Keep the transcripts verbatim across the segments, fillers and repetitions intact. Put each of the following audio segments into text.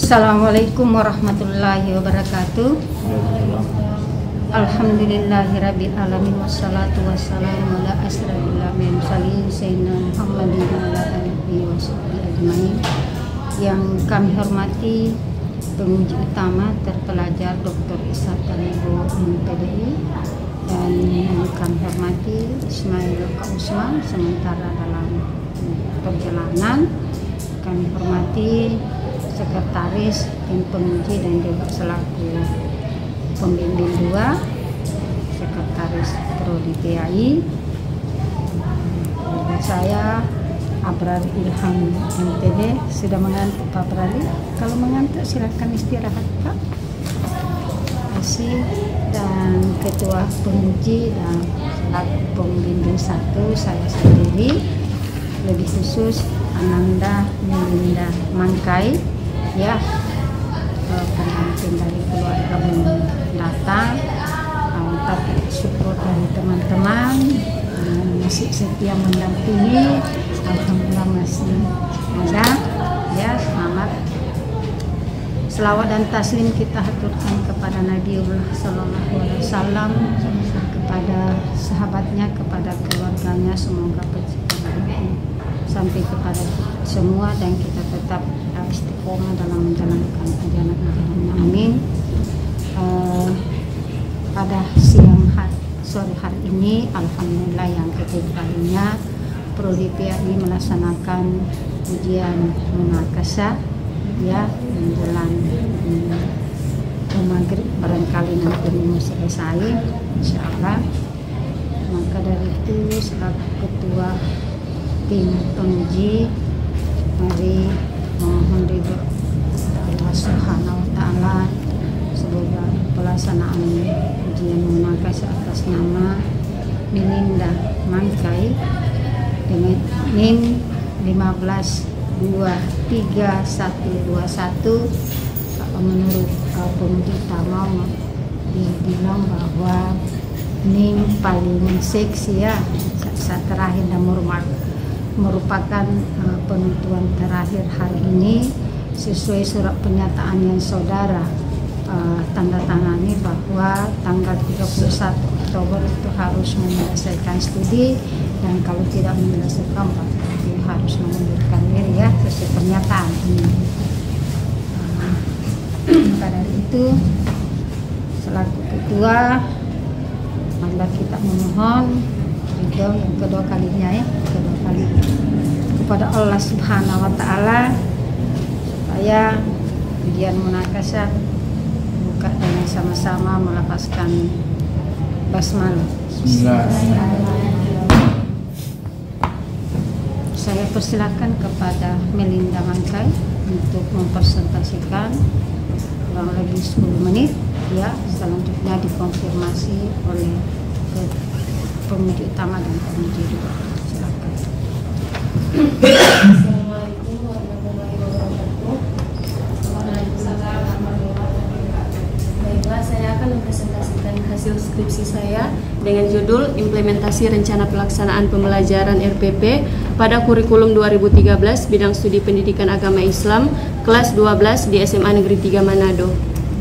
Assalamualaikum warahmatullahi wabarakatuh. Alhamdulillahirabbil alamin wassalatu wassalamu ala asrofil mursalin sayyidina Muhammadin wa ala alihi washabihi ajmain. Yang kami hormati penguji utama terpelajar Doktor Ishak Talibo M P D I, dan yang kami hormati Ismail Kausman sementara dalam perjalanan. Kami hormati Sekretaris Tim Penguji dan juga selaku Pembimbing dua, Sekretaris Prodi P A I. Saya Abrar Ilham M T D. Sudah mengantuk Pak Brali? Kalau mengantuk silakan istirahat Pak. Terima kasih. Dan Ketua Penguji dan selaku Pembimbing satu saya sendiri, lebih khusus Ananda Melinda Mangkai, ya, pengantin dari keluarga belum datang, tapi support dari teman-teman masih setia mendampingi. Alhamdulillah masih ada, ya. Selamat. Selawat dan taslim kita haturkan kepada Nabiullah Sallallahu Alaihi Wasallam, kepada sahabatnya, kepada keluarganya, semoga penciptaan sampai kepada semua dan kita tetap istiqomah dalam menjalankan ajaran-ajarannya. Amin. Uh, pada siang hari, sore hari ini, alhamdulillah yang ketiga kalinya Prodi P A I melaksanakan ujian munakasah, ya, menjelang hmm, maghrib, barangkali nanti mau selesai insyaallah. Maka dari itu selaku ketua tim penguji, mari mohon ridho Allah Subhanahu wa taala, semoga pelaksanaan ujian munakasah atas nama Melinda Mangkai dengan NIM lima belas dua tiga satu dua satu. Menurut uh, penguji utama dibilang bahwa NIM paling seksi, ya, saat terakhir dan merupakan uh, penentuan terakhir hari ini sesuai surat pernyataan yang saudara uh, tanda tangani bahwa tanggal tiga puluh satu Oktober itu harus menyelesaikan studi, dan kalau tidak menyelesaikan berarti harus mengundurkan diri, ya, sesuai pernyataan ini. Uh, maka dari itu selaku ketua, marilah kita memohon ridho yang kedua kalinya, ya, kedua kali kepada Allah Subhanahu wa taala supaya ujian munakasah buka dengan sama-sama melafazkan basmalah. Saya persilakan kepada Melinda Mangkai untuk mempresentasikan kurang lebih sepuluh menit, ya, selanjutnya dikonfirmasi oleh penguji utama dan penguji dua. Silakan. Assalamualaikum warahmatullahi wabarakatuh. Baiklah, saya akan mempresentasikan hasil skripsi saya dengan judul Implementasi Rencana Pelaksanaan Pembelajaran R P P pada Kurikulum dua ribu tiga belas Bidang Studi Pendidikan Agama Islam kelas dua belas di S M A Negeri tiga Manado.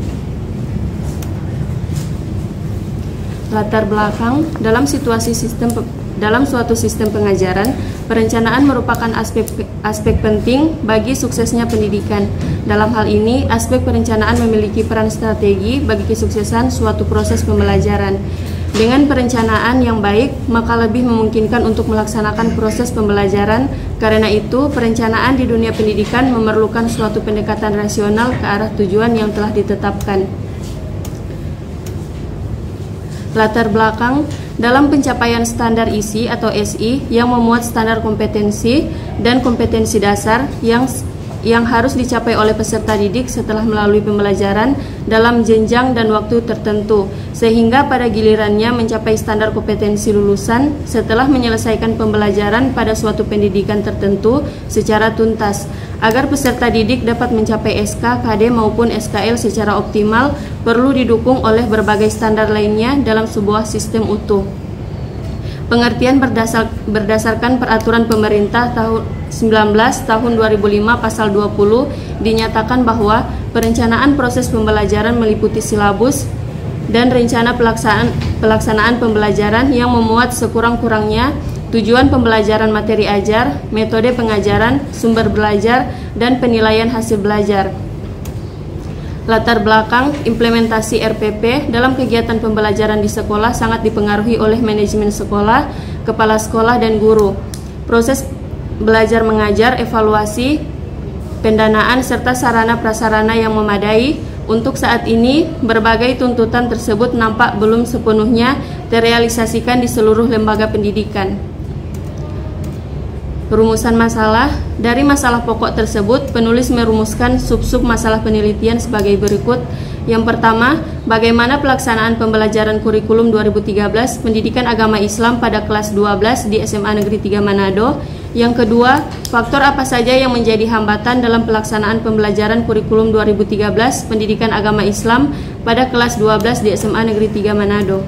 Latar belakang dalam situasi sistem dalam suatu sistem pengajaran, perencanaan merupakan aspek aspek penting bagi suksesnya pendidikan. Dalam hal ini, aspek perencanaan memiliki peran strategi bagi kesuksesan suatu proses pembelajaran. Dengan perencanaan yang baik, maka lebih memungkinkan untuk melaksanakan proses pembelajaran. Karena itu, perencanaan di dunia pendidikan memerlukan suatu pendekatan rasional ke arah tujuan yang telah ditetapkan. Latar belakang dalam pencapaian standar I S I atau S I yang memuat standar kompetensi dan kompetensi dasar yang yang harus dicapai oleh peserta didik setelah melalui pembelajaran dalam jenjang dan waktu tertentu, sehingga pada gilirannya mencapai standar kompetensi lulusan setelah menyelesaikan pembelajaran pada suatu pendidikan tertentu secara tuntas. Agar peserta didik dapat mencapai S K, K D maupun S K L secara optimal, perlu didukung oleh berbagai standar lainnya dalam sebuah sistem utuh. Pengertian berdasar, berdasarkan peraturan pemerintah tahun sembilan belas tahun dua ribu lima pasal dua puluh dinyatakan bahwa perencanaan proses pembelajaran meliputi silabus dan rencana pelaksanaan, pelaksanaan pembelajaran yang memuat sekurang-kurangnya tujuan pembelajaran materi ajar, metode pengajaran, sumber belajar, dan penilaian hasil belajar. Latar belakang implementasi R P P dalam kegiatan pembelajaran di sekolah sangat dipengaruhi oleh manajemen sekolah, kepala sekolah, dan guru. Proses belajar mengajar, evaluasi, pendanaan, serta sarana prasarana yang memadai. Untuk saat ini, berbagai tuntutan tersebut nampak belum sepenuhnya terrealisasikan di seluruh lembaga pendidikan. Perumusan masalah. Dari masalah pokok tersebut, penulis merumuskan sub-sub masalah penelitian sebagai berikut. Yang pertama, bagaimana pelaksanaan pembelajaran kurikulum dua ribu tiga belas Pendidikan Agama Islam pada kelas dua belas di S M A Negeri tiga Manado. Yang kedua, faktor apa saja yang menjadi hambatan dalam pelaksanaan pembelajaran kurikulum dua ribu tiga belas Pendidikan Agama Islam pada kelas dua belas di S M A Negeri tiga Manado.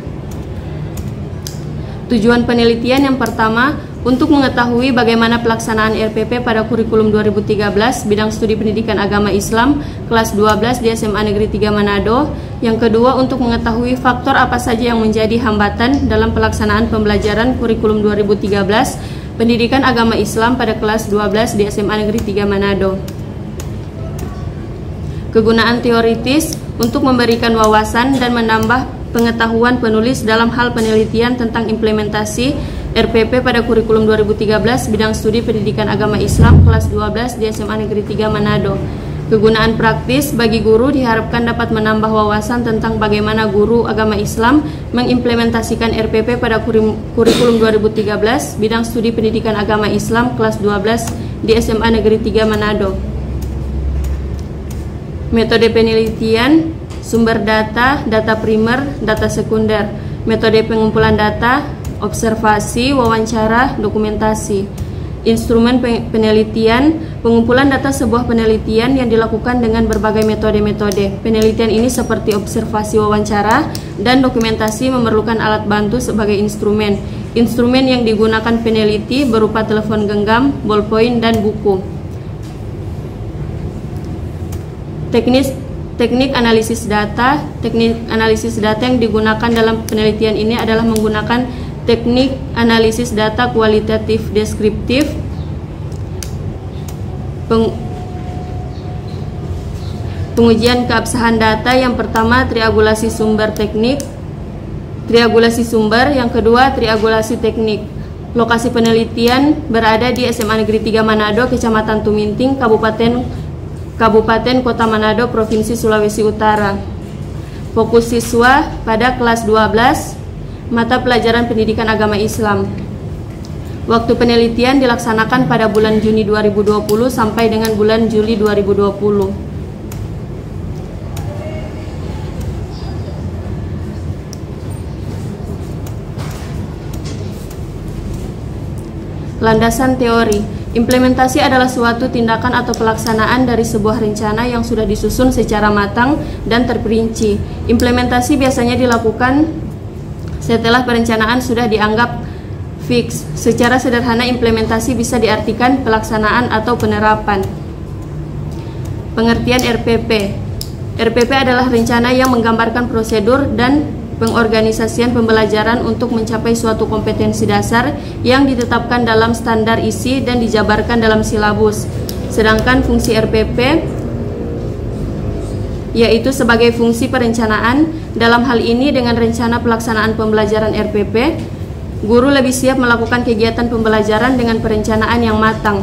Tujuan penelitian yang pertama, untuk mengetahui bagaimana pelaksanaan R P P pada kurikulum dua ribu tiga belas bidang studi pendidikan agama Islam kelas dua belas di S M A Negeri tiga Manado. Yang kedua, untuk mengetahui faktor apa saja yang menjadi hambatan dalam pelaksanaan pembelajaran kurikulum dua ribu tiga belas pendidikan agama Islam pada kelas dua belas di S M A Negeri tiga Manado. Kegunaan teoritis untuk memberikan wawasan dan menambah pengetahuan penulis dalam hal penelitian tentang implementasi R P P pada kurikulum dua ribu tiga belas bidang studi pendidikan agama Islam kelas dua belas di S M A Negeri tiga Manado. Kegunaan praktis bagi guru diharapkan dapat menambah wawasan tentang bagaimana guru agama Islam mengimplementasikan R P P pada kurikulum dua ribu tiga belas bidang studi pendidikan agama Islam kelas dua belas di S M A Negeri tiga Manado. Metode penelitian, sumber data, data primer, data sekunder. Metode pengumpulan data, observasi, wawancara, dokumentasi. Instrumen penelitian, pengumpulan data sebuah penelitian yang dilakukan dengan berbagai metode-metode. Penelitian ini seperti observasi, wawancara, dan dokumentasi memerlukan alat bantu sebagai instrumen. Instrumen yang digunakan peneliti berupa telepon genggam, ballpoint, dan buku. Teknis Teknik analisis data. Teknik analisis data yang digunakan dalam penelitian ini adalah menggunakan teknik analisis data kualitatif deskriptif, peng, pengujian keabsahan data. Yang pertama, triangulasi sumber teknik, triangulasi sumber. Yang kedua, triangulasi teknik. Lokasi penelitian berada di S M A Negeri tiga Manado, Kecamatan Tuminting, Kabupaten Kabupaten Kota Manado, Provinsi Sulawesi Utara. Fokus siswa pada kelas dua belas, mata pelajaran pendidikan agama Islam. Waktu penelitian dilaksanakan pada bulan Juni dua ribu dua puluh sampai dengan bulan Juli dua ribu dua puluh. Landasan teori. Implementasi adalah suatu tindakan atau pelaksanaan dari sebuah rencana yang sudah disusun secara matang dan terperinci. Implementasi biasanya dilakukan setelah perencanaan sudah dianggap fix. Secara sederhana, implementasi bisa diartikan pelaksanaan atau penerapan. Pengertian R P P. R P P adalah rencana yang menggambarkan prosedur dan pengorganisasian pembelajaran untuk mencapai suatu kompetensi dasar yang ditetapkan dalam standar isi dan dijabarkan dalam silabus. Sedangkan fungsi R P P yaitu sebagai fungsi perencanaan. Dalam hal ini, dengan rencana pelaksanaan pembelajaran R P P, guru lebih siap melakukan kegiatan pembelajaran dengan perencanaan yang matang.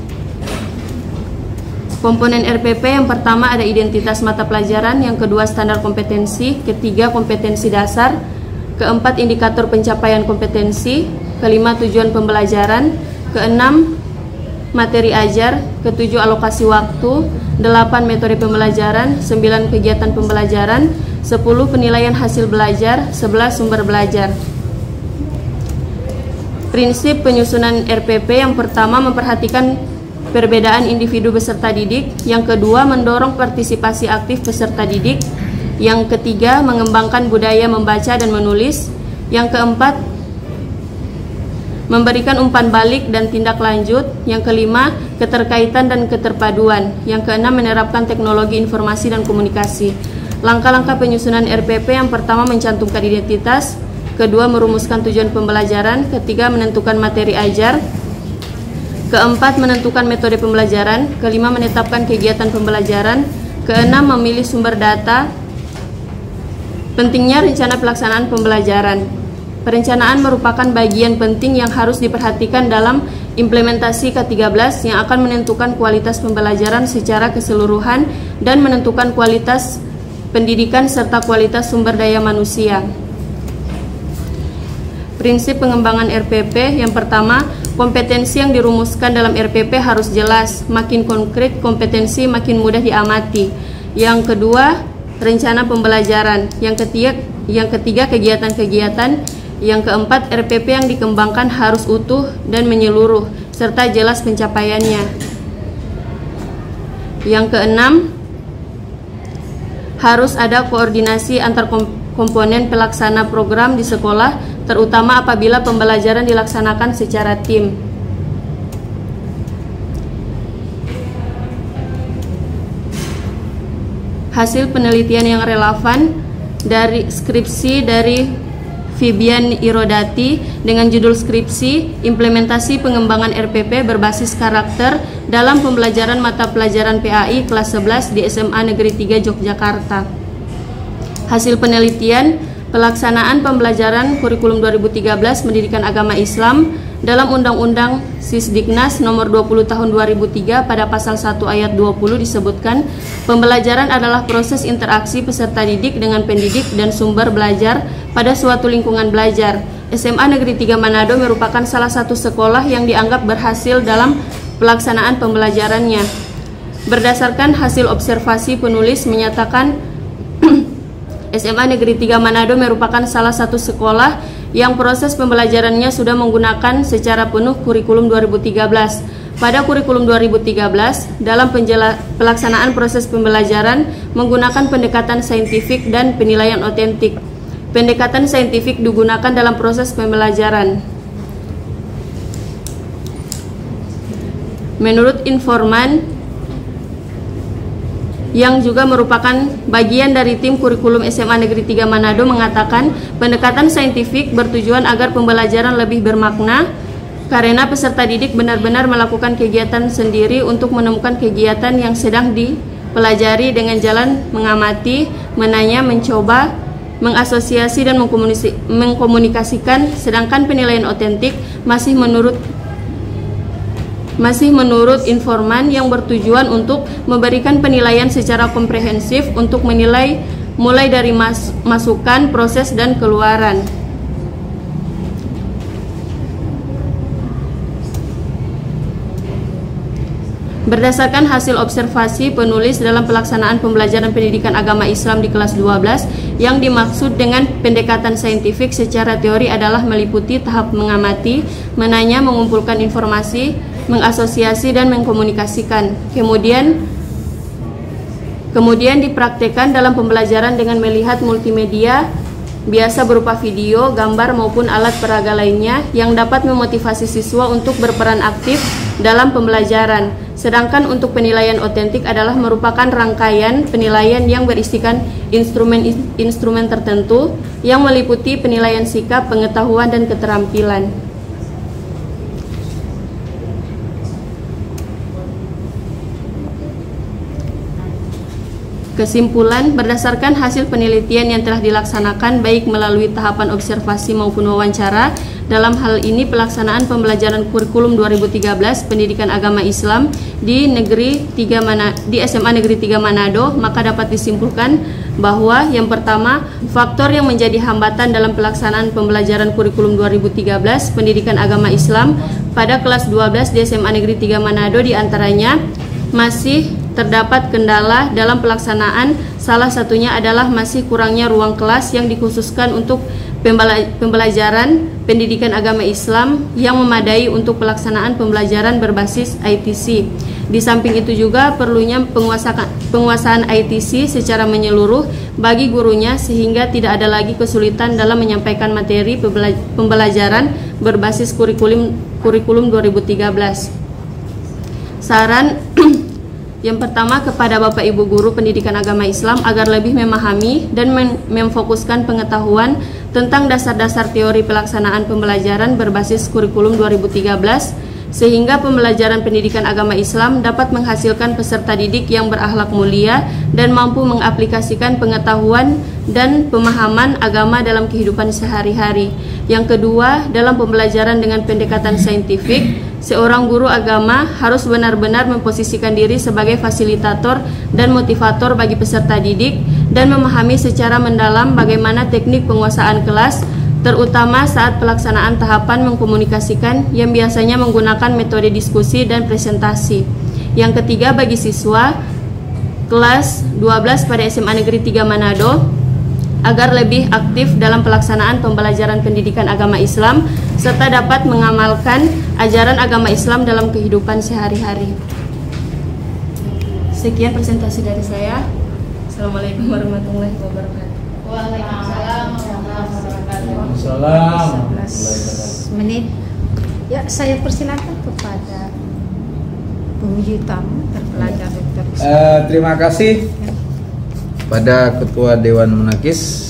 Komponen R P P yang pertama ada identitas mata pelajaran, yang kedua standar kompetensi, ketiga kompetensi dasar, keempat indikator pencapaian kompetensi, kelima tujuan pembelajaran, keenam materi ajar, ketujuh alokasi waktu, delapan metode pembelajaran, sembilan kegiatan pembelajaran, sepuluh penilaian hasil belajar, sebelas sumber belajar. Prinsip penyusunan R P P yang pertama memperhatikan perbedaan individu peserta didik, yang kedua mendorong partisipasi aktif peserta didik, yang ketiga mengembangkan budaya membaca dan menulis, yang keempat memberikan umpan balik dan tindak lanjut. Yang kelima, keterkaitan dan keterpaduan. Yang keenam, menerapkan teknologi informasi dan komunikasi. Langkah-langkah penyusunan R P P: yang pertama, mencantumkan identitas. Kedua, merumuskan tujuan pembelajaran. Ketiga, menentukan materi ajar. Keempat, menentukan metode pembelajaran. Kelima, menetapkan kegiatan pembelajaran. Keenam, memilih sumber data. Pentingnya rencana pelaksanaan pembelajaran. Perencanaan merupakan bagian penting yang harus diperhatikan dalam implementasi K tiga belas yang akan menentukan kualitas pembelajaran secara keseluruhan dan menentukan kualitas pendidikan serta kualitas sumber daya manusia. Prinsip pengembangan R P P: yang pertama, kompetensi yang dirumuskan dalam R P P harus jelas. Makin konkret kompetensi, makin mudah diamati. Yang kedua, rencana pembelajaran. Yang ketiga, yang ketiga kegiatan-kegiatan. Yang keempat, R P P yang dikembangkan harus utuh dan menyeluruh serta jelas pencapaiannya. Yang keenam, harus ada koordinasi antar komponen pelaksana program di sekolah, terutama apabila pembelajaran dilaksanakan secara tim. Hasil penelitian yang relevan dari skripsi dari Fibian Irodati dengan judul skripsi implementasi pengembangan R P P berbasis karakter dalam pembelajaran mata pelajaran P A I kelas sebelas di S M A Negeri tiga Yogyakarta. Hasil penelitian: pelaksanaan pembelajaran kurikulum dua ribu tiga belas pendidikan agama Islam dalam Undang-Undang Sisdiknas nomor dua puluh tahun dua ribu tiga pada pasal satu ayat dua puluh disebutkan, pembelajaran adalah proses interaksi peserta didik dengan pendidik dan sumber belajar pada suatu lingkungan belajar. S M A Negeri tiga Manado merupakan salah satu sekolah yang dianggap berhasil dalam pelaksanaan pembelajarannya. Berdasarkan hasil observasi, penulis menyatakan S M A Negeri tiga Manado merupakan salah satu sekolah yang proses pembelajarannya sudah menggunakan secara penuh kurikulum dua ribu tiga belas. Pada kurikulum dua ribu tiga belas, dalam pelaksanaan proses pembelajaran menggunakan pendekatan saintifik dan penilaian otentik. Pendekatan saintifik digunakan dalam proses pembelajaran. Menurut informan yang juga merupakan bagian dari tim kurikulum S M A Negeri tiga Manado mengatakan, pendekatan saintifik bertujuan agar pembelajaran lebih bermakna karena peserta didik benar-benar melakukan kegiatan sendiri untuk menemukan kegiatan yang sedang dipelajari dengan jalan mengamati, menanya, mencoba, mengasosiasi dan mengkomunikasikan, sedangkan penilaian otentik masih menurut masih menurut informan yang bertujuan untuk memberikan penilaian secara komprehensif untuk menilai mulai dari mas masukan, proses, dan keluaran. Berdasarkan hasil observasi penulis dalam pelaksanaan pembelajaran pendidikan agama Islam di kelas dua belas, yang dimaksud dengan pendekatan saintifik secara teori adalah meliputi tahap mengamati, menanya, mengumpulkan informasi, mengasosiasi, dan mengkomunikasikan. Kemudian kemudian dipraktekkan dalam pembelajaran dengan melihat multimedia biasa berupa video, gambar, maupun alat peraga lainnya yang dapat memotivasi siswa untuk berperan aktif dalam pembelajaran. Sedangkan untuk penilaian otentik adalah merupakan rangkaian penilaian yang berisikan instrumen-instrumen tertentu yang meliputi penilaian sikap, pengetahuan, dan keterampilan. Kesimpulan, berdasarkan hasil penelitian yang telah dilaksanakan baik melalui tahapan observasi maupun wawancara, dalam hal ini pelaksanaan pembelajaran kurikulum dua ribu tiga belas pendidikan agama Islam di negeri tiga Mana, di S M A Negeri tiga Manado, maka dapat disimpulkan bahwa yang pertama, faktor yang menjadi hambatan dalam pelaksanaan pembelajaran kurikulum dua ribu tiga belas pendidikan agama Islam pada kelas dua belas di S M A Negeri tiga Manado diantaranya masih terdapat kendala dalam pelaksanaan. Salah satunya adalah masih kurangnya ruang kelas yang dikhususkan untuk pembelajaran pendidikan agama Islam yang memadai untuk pelaksanaan pembelajaran berbasis I T C. Di samping itu juga perlunya penguasaan, penguasaan I T C secara menyeluruh bagi gurunya sehingga tidak ada lagi kesulitan dalam menyampaikan materi pembelajaran berbasis kurikulum kurikulum dua ribu tiga belas. Saran yang pertama kepada Bapak Ibu Guru Pendidikan Agama Islam agar lebih memahami dan memfokuskan pengetahuan tentang dasar-dasar teori pelaksanaan pembelajaran berbasis kurikulum dua ribu tiga belas sehingga pembelajaran pendidikan agama Islam dapat menghasilkan peserta didik yang berakhlak mulia dan mampu mengaplikasikan pengetahuan dan pemahaman agama dalam kehidupan sehari-hari. Yang kedua, dalam pembelajaran dengan pendekatan saintifik, seorang guru agama harus benar-benar memposisikan diri sebagai fasilitator dan motivator bagi peserta didik dan memahami secara mendalam bagaimana teknik penguasaan kelas, terutama saat pelaksanaan tahapan mengkomunikasikan yang biasanya menggunakan metode diskusi dan presentasi. Yang ketiga, bagi siswa kelas dua belas pada S M A Negeri tiga Manado agar lebih aktif dalam pelaksanaan pembelajaran pendidikan agama Islam serta dapat mengamalkan ajaran agama Islam dalam kehidupan sehari-hari. Sekian presentasi dari saya. Assalamualaikum warahmatullahi wabarakatuh. Waalaikumsalam warahmatullahi wabarakatuh. sebelas menit. Ya, saya persilakan kepada penguji tamu terpelajar dokter. Uh, terima kasih pada Ketua Dewan Munakis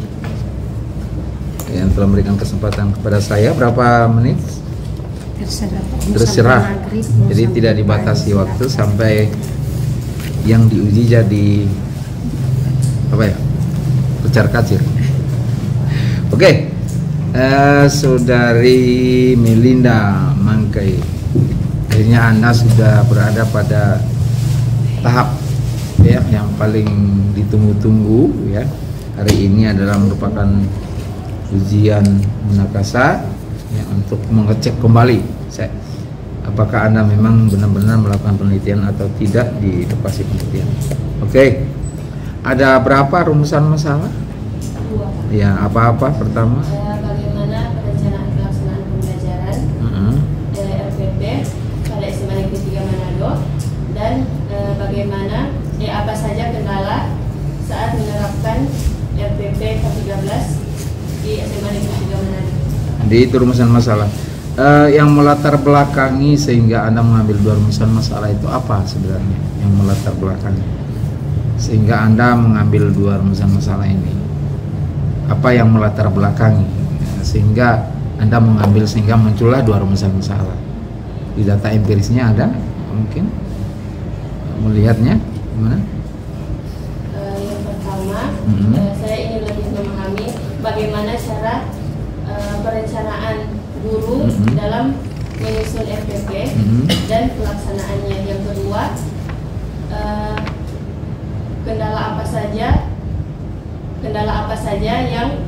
yang telah memberikan kesempatan kepada saya. Berapa menit? Terserah. Terserah. Jadi tidak dibatasi waktu sampai yang diuji jadi apa ya? Kecar kacir. Oke, okay. uh, Saudari Melinda Mangkai, akhirnya Anda sudah berada pada tahap ya yang paling ditunggu-tunggu ya. Hari ini adalah merupakan ujian munakasa ya, untuk mengecek kembali saya, apakah Anda memang benar-benar melakukan penelitian atau tidak di lokasi penelitian. Oke. Okay. Ada berapa rumusan masalah? Dua. Ya, apa-apa pertama? Bagaimana perencanaan pelaksanaan pembelajaran uh-huh. R P P pada S M A Negeri tiga Manado dan e, bagaimana eh, apa saja kendala saat menerapkan R P P K tiga belas di S M A Negeri tiga Manado. Jadi itu rumusan masalah. Uh, yang melatar belakangi sehingga Anda mengambil dua rumusan masalah itu apa sebenarnya? Yang melatar belakangi sehingga Anda mengambil dua rumusan masalah ini, apa yang melatar belakangi sehingga Anda mengambil sehingga muncullah dua rumusan masalah? Di data empirisnya ada mungkin melihatnya gimana? Uh, yang pertama, mm-hmm. uh, saya ingin lebih memahami bagaimana cara uh, perencanaan guru mm-hmm. dalam menyusun R P P mm-hmm. dan pelaksanaannya. Yang kedua, uh, kendala apa saja kendala apa saja yang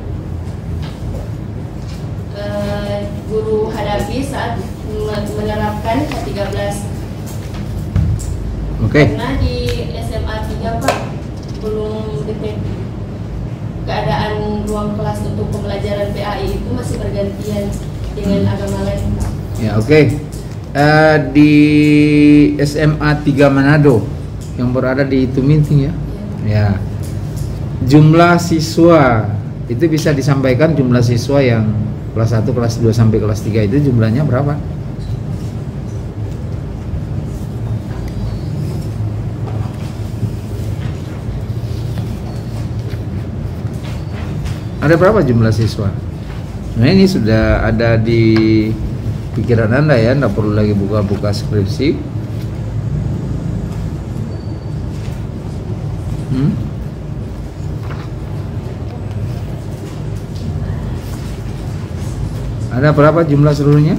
uh, guru hadapi saat menerapkan K tiga belas. Oke. Okay. Karena di S M A tiga Pak belum detek keadaan ruang kelas untuk pembelajaran P A I itu masih bergantian dengan hmm. agama lain Pak. Ya, oke. Okay. Uh, di S M A tiga Manado yang berada di Tuminting ya. Ya, jumlah siswa itu bisa disampaikan, jumlah siswa yang kelas satu, kelas dua sampai kelas tiga itu jumlahnya berapa? Ada berapa jumlah siswa? Nah, ini sudah ada di pikiran Anda ya, Anda perlu lagi buka-buka skripsi. Hmm? Ada berapa jumlah seluruhnya?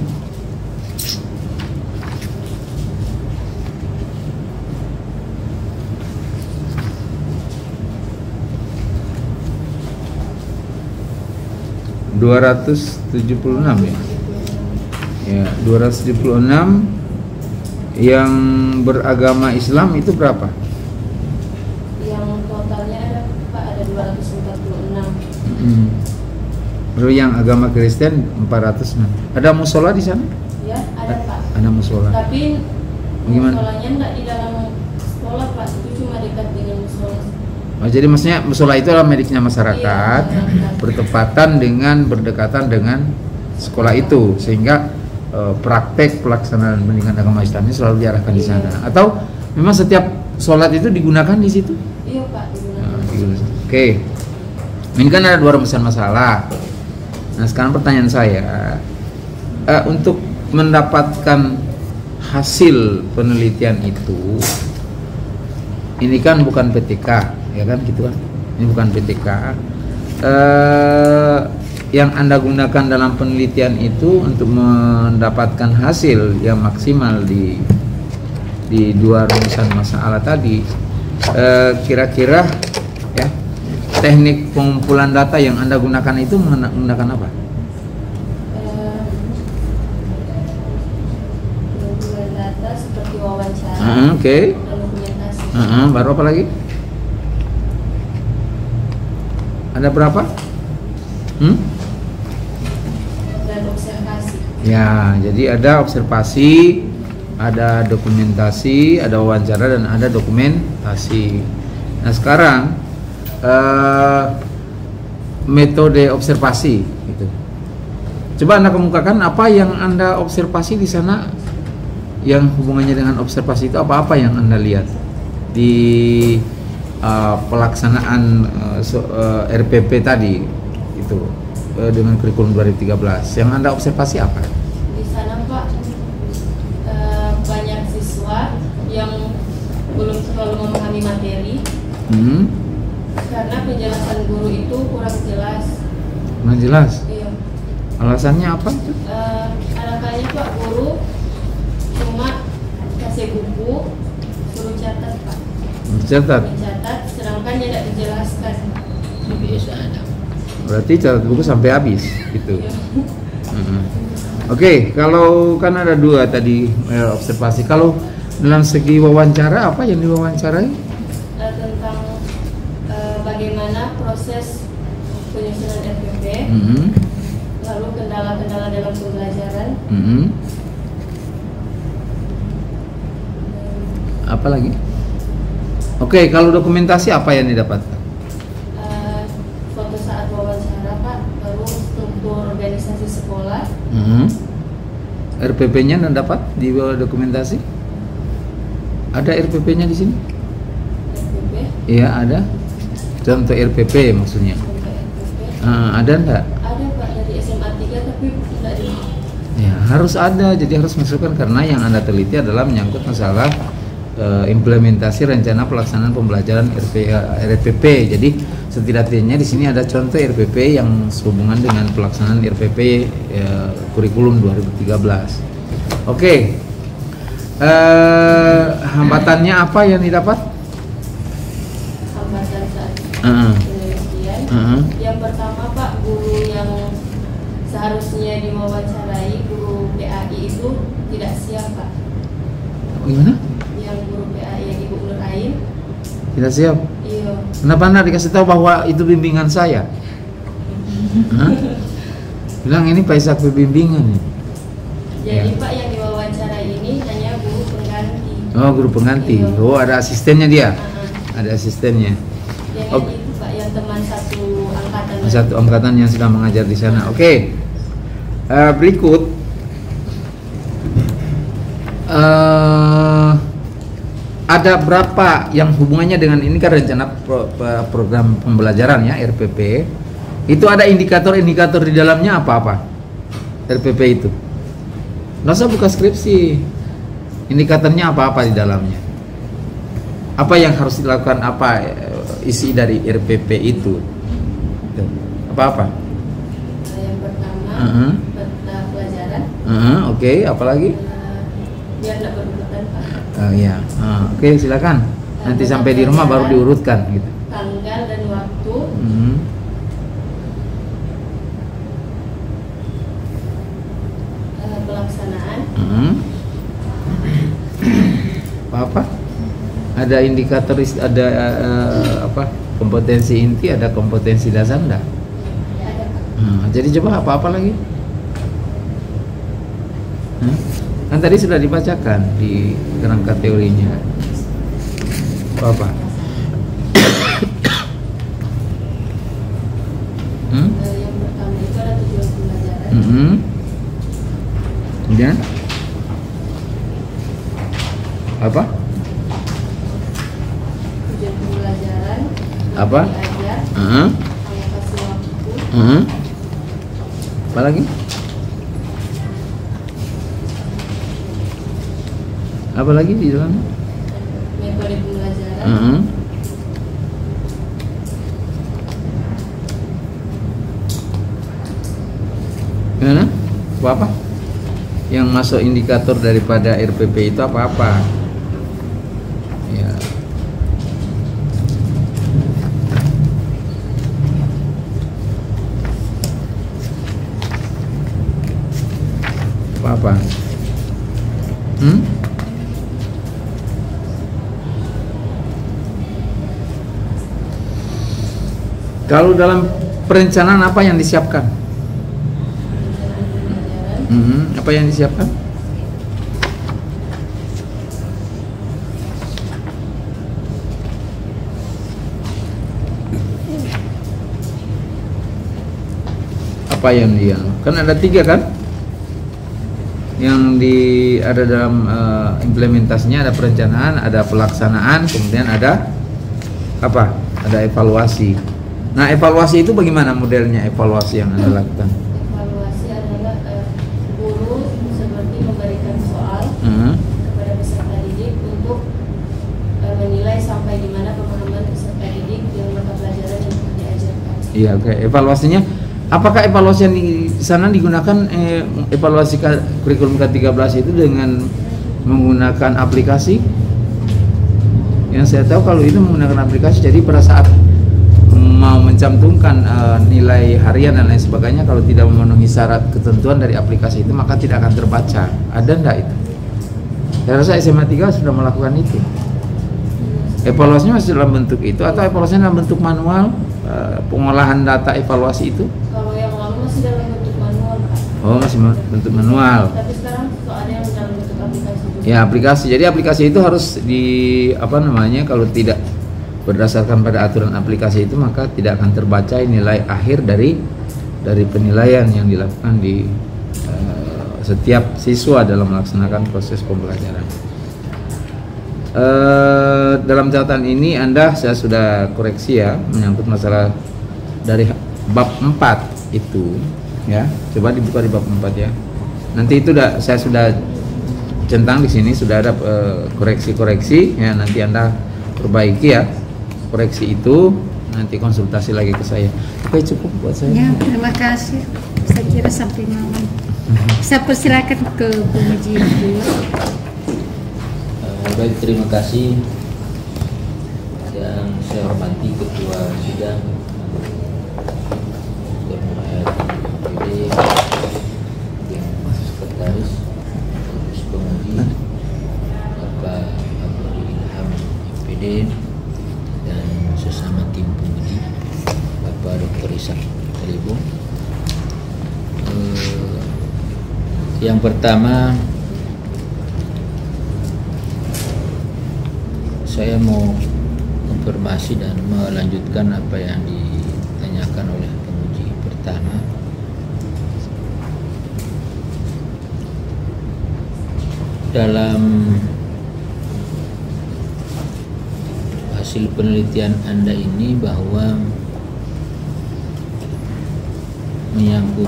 dua ratus tujuh puluh enam ya. Ya, dua ratus tujuh puluh enam yang beragama Islam itu berapa? Yang totalnya ada Pak ada dua ratus empat puluh enam. Hmm. Baru yang agama Kristen empat ratus enam. Ada musola di sana? Ya, ada Pak. Ada musola. Tapi Gimana? Musolanya enggak di dalam sekolah Pak, itu cuma dekat dengan musola. Oh, jadi maksudnya musola itu adalah miliknya masyarakat, Iya, bertepatan dengan berdekatan dengan sekolah itu, sehingga eh, praktek pelaksanaan pendidikan agama Islam ini selalu diarahkan di sana. Atau memang setiap sholat itu digunakan di situ? Iya Pak, digunakan. Nah, digunakan. Oke, ini kan ada dua rumusan masalah. Nah, sekarang pertanyaan saya, eh, untuk mendapatkan hasil penelitian itu, ini kan bukan P T K, ya kan gitu kan? Ini bukan P T K. Eh, yang Anda gunakan dalam penelitian itu untuk mendapatkan hasil yang maksimal di di dua rumusan masalah tadi, eh, kira-kira ya teknik pengumpulan data yang Anda gunakan itu menggunakan apa? Eh, pengumpulan data seperti wawancara, Uh, Oke. Okay. dan dokumentasi. Uh -uh, baru apa lagi? Ada berapa? Hmm? Dan observasi. Ya, jadi ada observasi, ada dokumentasi, ada wawancara, dan ada dokumentasi. Nah, sekarang eh, metode observasi gitu. Coba Anda kemukakan apa yang Anda observasi di sana, yang hubungannya dengan observasi itu apa-apa yang Anda lihat di uh, pelaksanaan uh, so, uh, R P P tadi itu uh, dengan kurikulum dua ribu tiga belas. Yang Anda observasi apa? Di sana Pak, eh, banyak siswa yang belum terlalu memahami materi Hmm, karena penjelasan guru itu kurang jelas. nggak jelas. Iya. Alasannya apa? Eh, Ada-kalanya Pak, guru cuma kasih buku suruh catat Pak, Mencatat. mencatat, sedangkan tidak dijelaskan. Biasa ada. Berarti catat buku sampai habis gitu. Iya. Mm-mm. Oke, kalau kan ada dua tadi eh, observasi. Kalau dalam segi wawancara, apa yang diwawancarai? Eh, tentang eh, bagaimana proses penyusunan R P P, Mm-mm. lalu kendala-kendala dalam pembelajaran, Mm-mm. Apa lagi? Oke, kalau dokumentasi apa yang didapatkan? eh, foto saat wawancara Pak, baru struktur organisasi sekolah, Mm-hmm. R P P-nya Anda dapat di bawah dokumentasi? Ada R P P-nya di sini? R P P, Iya, ada. Contoh R P P maksudnya. contoh R P P. Ah, ada enggak? Ada Pak dari S M A tiga tapi tidak di. Ya, harus ada. Jadi harus masukkan karena yang Anda teliti adalah menyangkut masalah eh, implementasi rencana pelaksanaan pembelajaran R P, eh, R P P. Jadi setidaknya di sini ada contoh R P P yang sehubungan dengan pelaksanaan R P P eh, kurikulum dua ribu tiga belas. Oke. Eh, hambatannya apa yang didapat? Hambatan saat Uh-uh. penelitian. Uh-uh. Yang pertama Pak, guru yang seharusnya diwawancarai, guru P A I itu tidak siap Pak. Gimana? Yang guru P A I yang Ibu Nur Ain, Tidak siap. iya. Kenapa Anda dikasih tahu bahwa itu bimbingan saya? Hah? Bilang ini Pak Ishak bimbingan nih. Jadi Ya. Pak, yang diwawancarai ini hanya guru pengganti. Oh, guru pengganti. Iya. Oh, ada asistennya dia. Uh-uh. Ada asistennya. Yang Oh. itu Pak, yang teman satu angkatan. Satu angkatan yang sedang mengajar di sana. Oke. Eh, berikut eh, ada berapa yang hubungannya dengan ini kan rencana pro- pro- program pembelajaran ya R P P. Itu ada indikator-indikator di dalamnya apa-apa R P P itu. Nggak usah buka skripsi. Indikatornya apa-apa di dalamnya. Apa yang harus dilakukan, apa eh, isi dari R P P itu. Tuh, apa-apa. Nah, yang pertama, Uh-huh. peta pelajaran. Uh, Oke, apalagi? Eh, biar tidak berurutan Pak. Oh ya, Ah, oke silakan. Nanti sampai di rumah baru diurutkan gitu. Tanggal dan waktu, Hmm. eh, pelaksanaan, Hmm. Apa? Ada indikator, is- ada eh, apa? Kompetensi inti, ada kompetensi dasar enggak? ada Pak. Hmm, jadi coba apa-apa lagi? Hah? Kan tadi sudah dibacakan di kerangka teorinya. Apa? Hmm? Yang pertama itu ada tujuan pembelajaran. Mm-hmm. Kemudian apa? Tujuan pembelajaran. Apa? Diajar. Uh-huh. Alokasi waktu. Uh-huh. Apa lagi? Apa lagi di dalam? Metode pembelajaran. Uh-huh. Gimana? Apa-apa? Yang masuk indikator daripada R P P itu apa-apa? Ya. Apa-apa? Hmm? Kalau dalam perencanaan apa yang disiapkan? Hmm, apa yang disiapkan? Apa yang dia? Kan ada tiga kan? Yang di ada dalam uh, implementasinya, ada perencanaan, ada pelaksanaan, kemudian ada apa? Ada evaluasi. Nah, evaluasi itu bagaimana modelnya evaluasi yang Anda lakukan? Evaluasi adalah eh, guru seperti memberikan soal Hmm. kepada peserta didik untuk eh, menilai sampai di mana pemahaman peserta didik dengan mata pelajaran yang telah diajarkan. Iya, oke. Okay. Evaluasinya, apakah evaluasi yang di sana digunakan eh, evaluasi kurikulum K tiga belas itu dengan menggunakan aplikasi? Yang saya tahu kalau itu menggunakan aplikasi, jadi pada saat mau mencantumkan uh, nilai harian dan lain sebagainya, kalau tidak memenuhi syarat ketentuan dari aplikasi itu maka tidak akan terbaca. Ada enggak itu? Saya rasa S M A tiga sudah melakukan itu. Evaluasinya masih dalam bentuk itu atau evaluasinya dalam bentuk manual, uh, pengolahan data evaluasi itu? Kalau yang lalu masih dalam bentuk manual, Pak. Oh, masih bentuk manual. Tapi sekarang ada yang dalam bentuk aplikasi juga. Ya, aplikasi. Jadi aplikasi itu harus di apa namanya, kalau tidak berdasarkan pada aturan aplikasi itu maka tidak akan terbaca nilai akhir dari dari penilaian yang dilakukan di uh, setiap siswa dalam melaksanakan proses pembelajaran. Uh, dalam catatan ini Anda saya sudah koreksi ya menyangkut masalah dari bab empat itu ya. Coba dibuka di bab empat ya. Nanti itu dah saya sudah centang di sini, sudah ada uh, koreksi-koreksi ya, nanti Anda perbaiki ya. Koreksi itu nanti konsultasi lagi ke saya. Oke, cukup buat saya. Ya, terima kasih. Saya kira sampai malam. Saya persilakan ke Bu Muji dulu. Uh, baik, terima kasih. Yang saya hormati Ketua Sidang, Ketua Muhammad P D, yang Sekretaris, Terus Penguji, Bapak Abdul Ilham M P D, dan sesama tim penguji Bapak Doktor Ishak Talibung. Eh, yang pertama saya mau konfirmasi dan melanjutkan apa yang ditanyakan oleh penguji pertama. Dalam hasil penelitian Anda ini bahwa menyangkut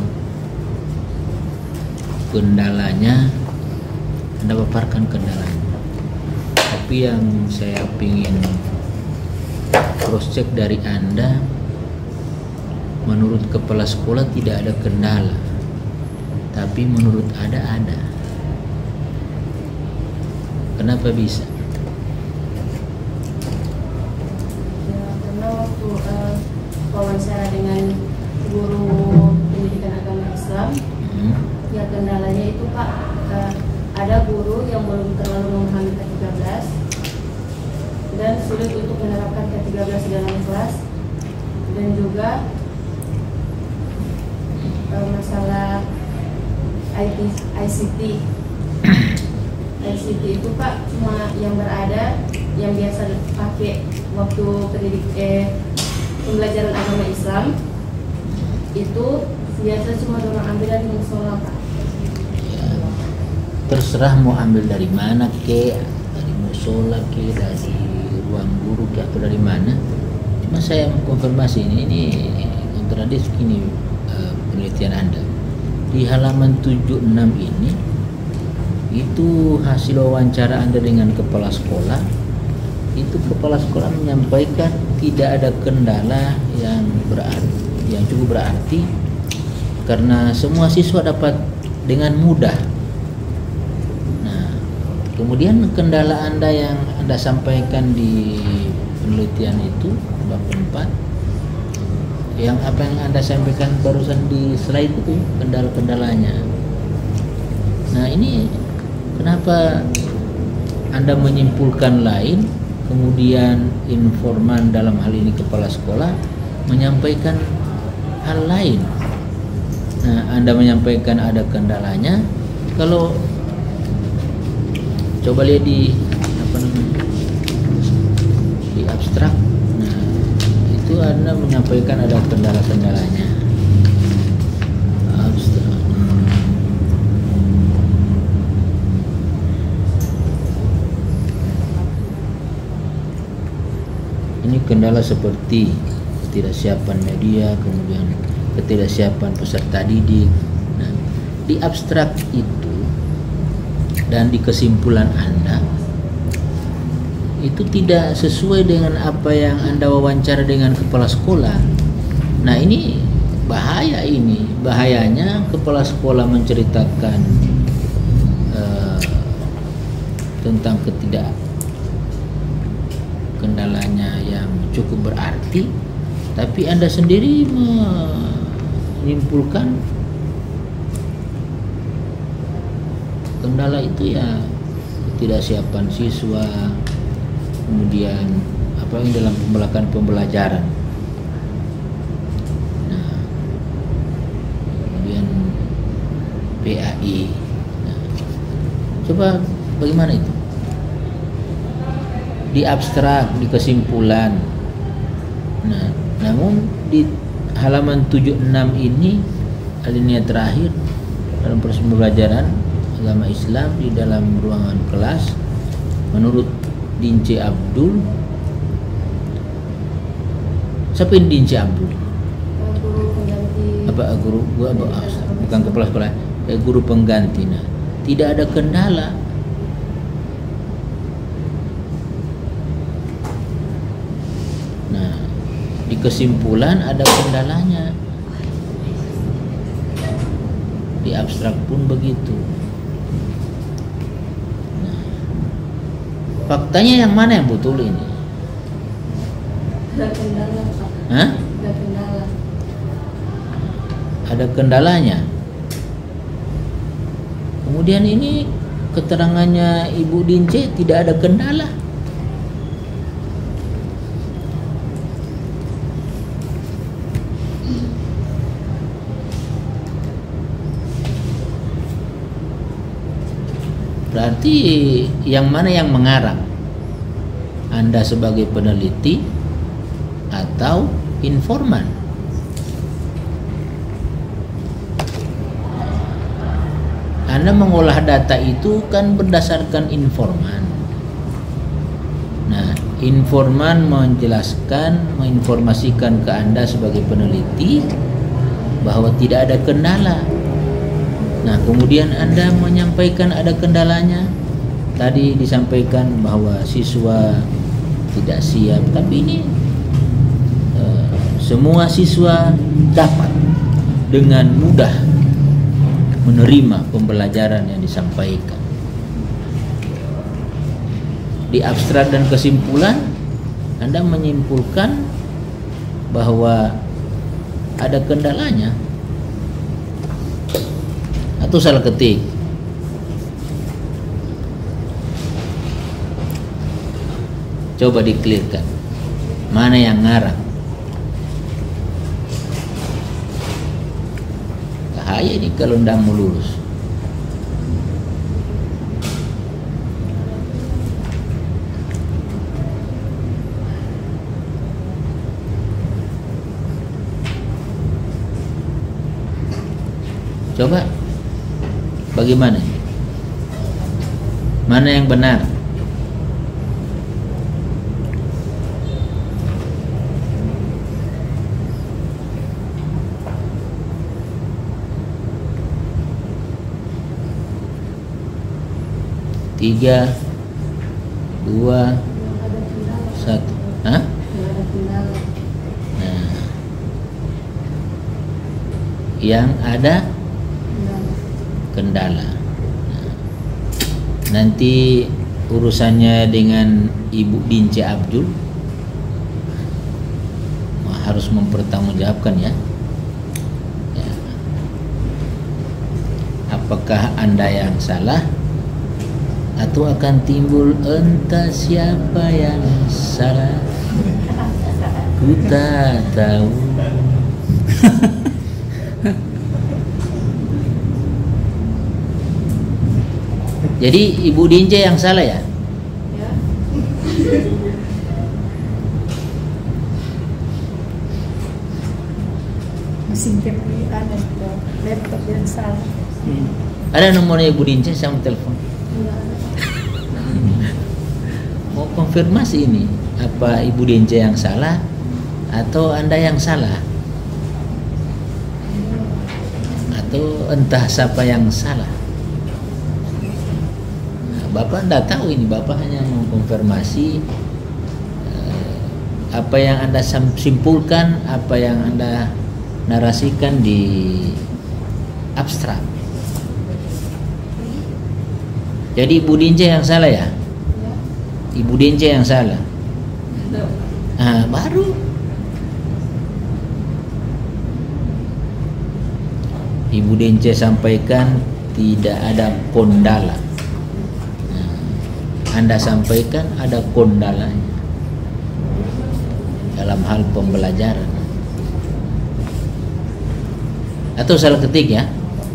kendalanya, Anda paparkan kendalanya. Tapi yang saya ingin cross check dari Anda, menurut kepala sekolah tidak ada kendala, tapi menurut Anda ada. Kenapa bisa? Waktu uh, wawancara dengan guru pendidikan agama Islam, Hmm. ya kendalanya itu Pak, uh, ada guru yang belum terlalu memahami K tiga belas dan sulit untuk menerapkan K tiga belas di dalam kelas, dan juga uh, masalah I T, I C T I C T itu Pak cuma yang berada yang biasa pakai waktu pendidik eh, pembelajaran agama Islam itu biasa cuma orang ambil dari musola Pak. Ya, terserah mau ambil dari mana ke, dari musola ke, dari ruang guru ke, atau dari mana. Cuma saya mengkonfirmasi ini, ini kontradiksi ini uh, penelitian Anda di halaman tujuh puluh enam ini. Itu hasil wawancara Anda dengan kepala sekolah. Itu kepala sekolah menyampaikan tidak ada kendala yang berarti, yang cukup berarti, karena semua siswa dapat dengan mudah. Nah, kemudian kendala Anda yang Anda sampaikan di penelitian itu bab empat, yang apa yang Anda sampaikan barusan di slide itu kendala-kendalanya. Nah, ini kenapa Anda menyimpulkan lain, kemudian informan dalam hal ini kepala sekolah menyampaikan hal lain. Nah, Anda menyampaikan ada kendalanya. Kalau coba lihat di apa namanya, di abstrak, nah itu Anda menyampaikan ada kendala-kendalanya. Abstrak. Ini kendala seperti ketidaksiapan media, kemudian ketidaksiapan peserta didik. Nah, di abstrak itu dan di kesimpulan Anda itu tidak sesuai dengan apa yang Anda wawancara dengan kepala sekolah. Nah, ini bahaya ini. Bahayanya kepala sekolah menceritakan uh, tentang ketidak kendalanya yang cukup berarti, tapi Anda sendiri menyimpulkan kendala itu ya ketidaksiapan siswa, kemudian apa yang dalam melakukan pembelajaran. Nah, kemudian P A I. Nah, coba bagaimana itu? Di abstrak, di kesimpulan. Nah, namun di halaman tujuh puluh enam ini alinea terakhir dalam proses pembelajaran agama Islam di dalam ruangan kelas, menurut Dince Abdul. Siapa ini Dince Abdul? Guru pengganti. Apa guru gua apa, bukan kepala sekolah, eh, guru pengganti. Nah, tidak ada kendala. Di kesimpulan ada kendalanya. Di abstrak pun begitu. Nah, faktanya yang mana yang betul ini? Ada kendala Pak. Hah? Ada kendala. Ada kendalanya. Kemudian ini keterangannya Ibu Dince tidak ada kendala. Berarti yang mana yang mengarang? Anda sebagai peneliti atau informan? Anda mengolah data itu kan berdasarkan informan. Nah, informan menjelaskan, menginformasikan ke Anda sebagai peneliti bahwa tidak ada kendala. Nah, kemudian Anda menyampaikan ada kendalanya. Tadi disampaikan bahwa siswa tidak siap, tapi ini eh, semua siswa dapat dengan mudah menerima pembelajaran yang disampaikan. Di abstrak dan kesimpulan, Anda menyimpulkan bahwa ada kendalanya. Atau salah ketik. Coba dikelirkan. Mana yang ngarang? Bahaya ini kalau tidak mau lulus. Coba bagaimana? Mana yang benar? Tiga, dua, satu. Hah? Nah, yang ada kendala. Nah, nanti urusannya dengan Ibu Dince Abdul harus mempertanggungjawabkan ya. Ya. Apakah Anda yang salah? Atau akan timbul entah siapa yang salah, ku tak tahu. Jadi Ibu Dince yang salah ya? Ya. Mesin T P ada laptop yang salah. Hmm. Ada nomornya Ibu Dince, saya mau telepon. Mau konfirmasi ini, apa Ibu Dince yang salah atau Anda yang salah? Atau entah siapa yang salah? Nah, Bapak tidak tahu ini, Bapak hanya mengkonfirmasi eh, apa yang Anda simpulkan, apa yang Anda narasikan di abstrak. Jadi Ibu Dince yang salah ya? Ibu Dince yang salah. Ah, baru. Ibu Dince sampaikan tidak ada kondala. Nah, Anda sampaikan ada kondalanya dalam hal pembelajaran. Atau salah ketik ya?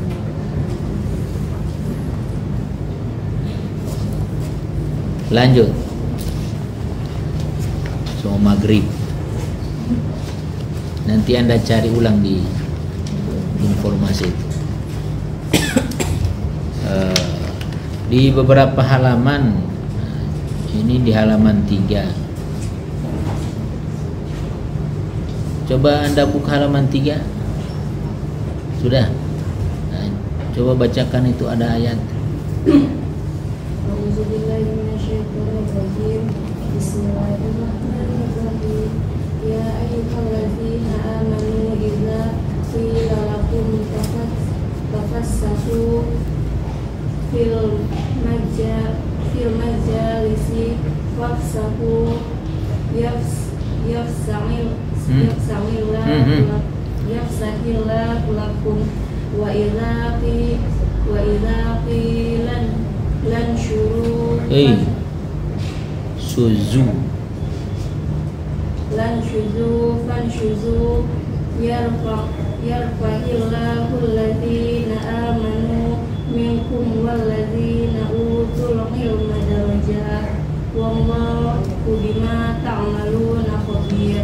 Lanjut. So maghrib. Nanti Anda cari ulang di informasi itu. uh, di beberapa halaman, ini di halaman tiga. Coba Anda buka halaman tiga. Sudah. Nah, coba bacakan itu ada ayat. Bismillahirrahmanirrahim. Ya ayyuhalladzina amanu idza qila lakum tafassahu fil majal fil majalisi fafsahu yafs yafsa'il yafsa'illahu yafsahillahu lakum wa idza qi wa idza qilan lan syuru Hey. Suzu lan syuzu fan syuzu yarfa yarfahillahu alladzina amanu minkum walladzina utul ilma darajat wallahu bima ta'maluna khabir.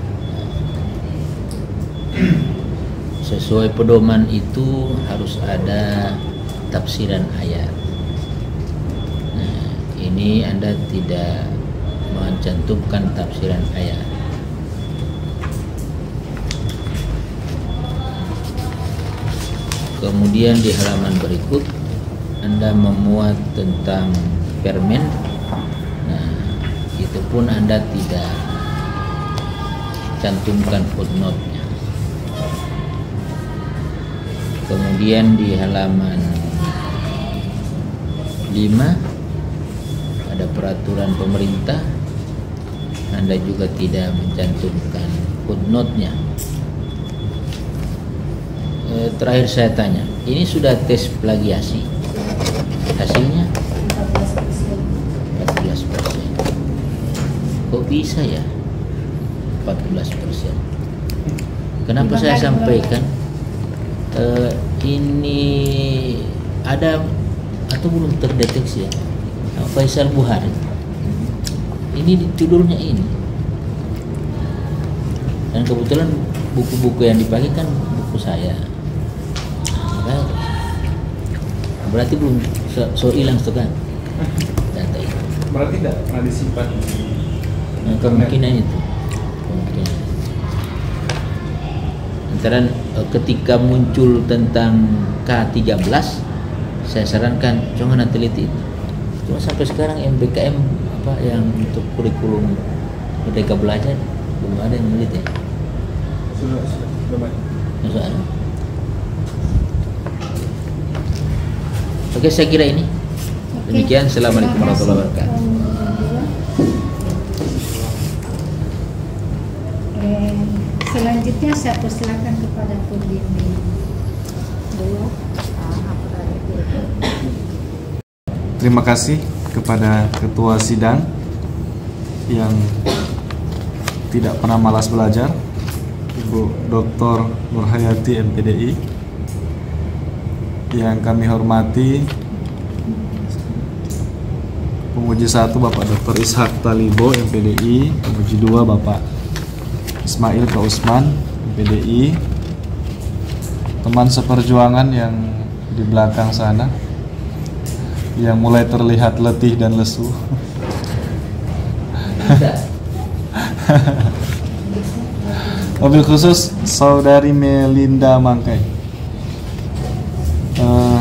Sesuai pedoman itu harus ada tafsiran ayat. Nah, ini Anda tidak mencantumkan tafsiran ayat. Kemudian di halaman berikut Anda memuat tentang permen. Nah, itu pun Anda tidak cantumkan footnote-nya. Kemudian di halaman lima ada peraturan pemerintah, Anda juga tidak mencantumkan footnote-nya. E, terakhir saya tanya, ini sudah tes plagiasi, hasilnya empat belas persen. Kok bisa ya empat belas persen? Kenapa saya sampaikan e, ini ada atau belum terdeteksi ya? Faisal Buhari. Ini judulnya ini. Dan kebetulan buku-buku yang dipakai kan buku saya. Nah, berarti belum so, so hilang tuh kan data itu. Berarti tidak pernah disimpan di Nah, kemungkinan itu. Kemungkinan. Antara eh, ketika muncul tentang K tiga belas, saya sarankan jangan teliti itu. Cuma sampai sekarang M B K M apa yang untuk kurikulum Merdeka Belajar belum ada yang meneliti. sudah sudah sudah banyak. Masuk ada. Oke, saya kira ini. Demikian. Assalamualaikum warahmatullahi wabarakatuh. Eh, selanjutnya saya persilakan kepada pembimbing dulu. Terima kasih kepada ketua sidang yang tidak pernah malas belajar, Ibu Doktor Nurhayati M P D I. Yang kami hormati penguji satu Bapak Doktor Ishak Talibo M P D I, penguji dua Bapak Ismail Kausman M P D I, teman seperjuangan yang di belakang sana yang mulai terlihat letih dan lesu. Mobil khusus Saudari Melinda Mangkai. Uh,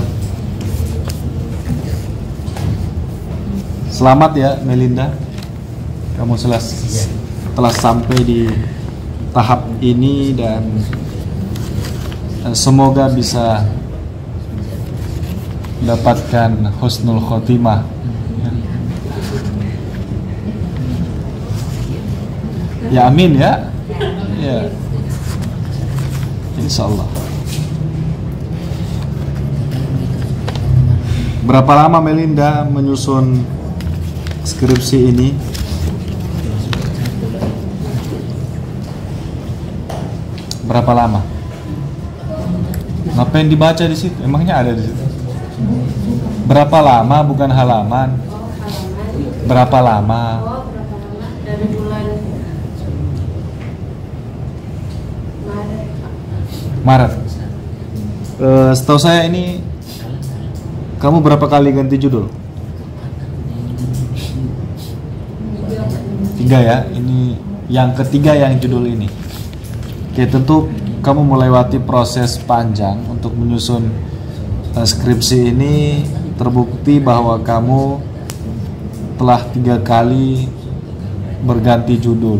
selamat ya Melinda, kamu telah, telah sampai di tahap ini dan uh, semoga bisa mendapatkan husnul khotimah. Ya amin ya. Ya. Insyaallah. Berapa lama Melinda menyusun skripsi ini? Berapa lama? Ngapain dibaca di situ? Emangnya ada di situ? Berapa lama, bukan halaman? Berapa lama? Dari bulan Maret. Uh, setahu saya ini kamu berapa kali ganti judul? Tiga ya. Ini yang ketiga yang judul ini. Oke, tentu kamu melewati proses panjang untuk menyusun uh, skripsi ini. Terbukti bahwa kamu telah tiga kali berganti judul,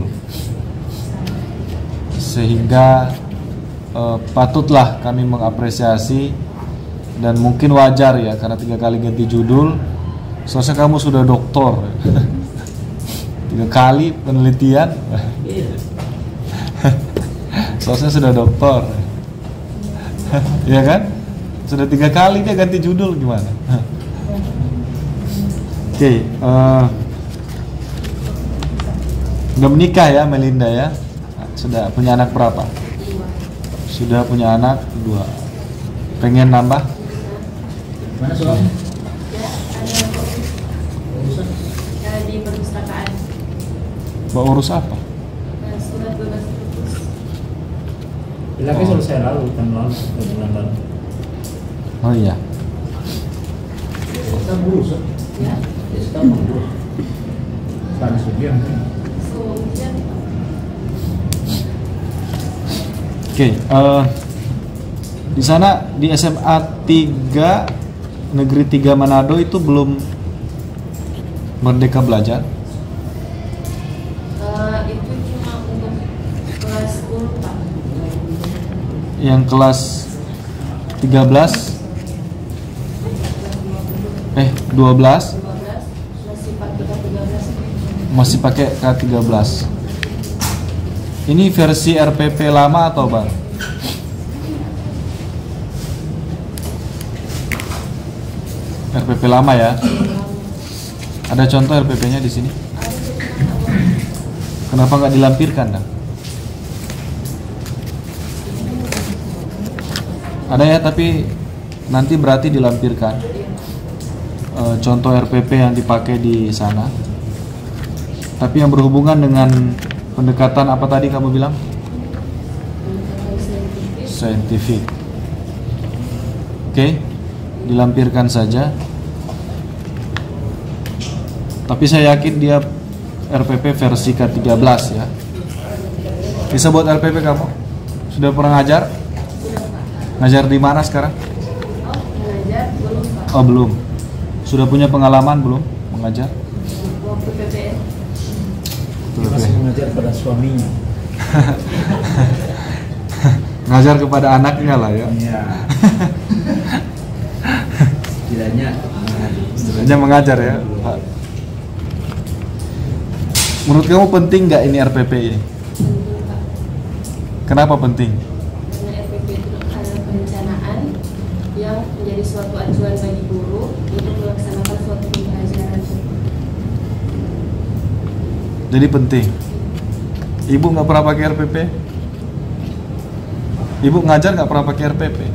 sehingga uh, patutlah kami mengapresiasi dan mungkin wajar ya karena tiga kali ganti judul. Soalnya kamu sudah doktor, tiga kali penelitian, soalnya sudah doktor, ya kan? Sudah tiga kali dia ganti judul gimana? Oke, okay, uh, udah menikah ya Melinda ya? Sudah punya anak berapa? Sudah punya anak dua. Pengen nambah? Mana soalnya? ada di perpustakaan. Mau urus apa? Surat bebas perpus. Lagi selesai lalu, tahun lalu, bulan lalu. Oh iya. Kita ngurus, ya. Kita ngurus. Tadi sekian. Oke, okay, uh, di sana di S M A tiga Negeri tiga Manado itu belum Merdeka Belajar. Uh, itu cuma untuk kelas sepuluh Pak. Yang kelas tiga belas eh dua belas dua belas masih pakai K tiga belas. masih pakai K tiga belas. Ini versi R P P lama atau Bang? R P P lama ya. Ada contoh R P P-nya di sini. Kenapa nggak dilampirkan, Bang? Ada ya, tapi nanti berarti dilampirkan e, contoh R P P yang dipakai di sana. Tapi yang berhubungan dengan pendekatan apa tadi kamu bilang? Saintifik. Oke. Okay. dilampirkan saja. Tapi saya yakin dia R P P versi K tiga belas ya. Bisa buat R P P kamu? Sudah pernah ngajar? Ngajar di mana sekarang? Mengajar belum Pak. Oh belum. Sudah punya pengalaman belum mengajar? Waktu P P S. Dia masih mengajar pada suaminya. Ngajar kepada anaknya lah ya. Iya. Setidaknya Setidaknya mengajar ya, Pak. Menurut kamu penting nggak ini R P P ini? Kenapa penting? Karena R P P itu adalah perencanaan yang menjadi suatu acuan bagi guru untuk melaksanakan suatu pembelajaran. Jadi penting. Ibu nggak pernah pakai R P P? Ibu ngajar nggak pernah pakai R P P?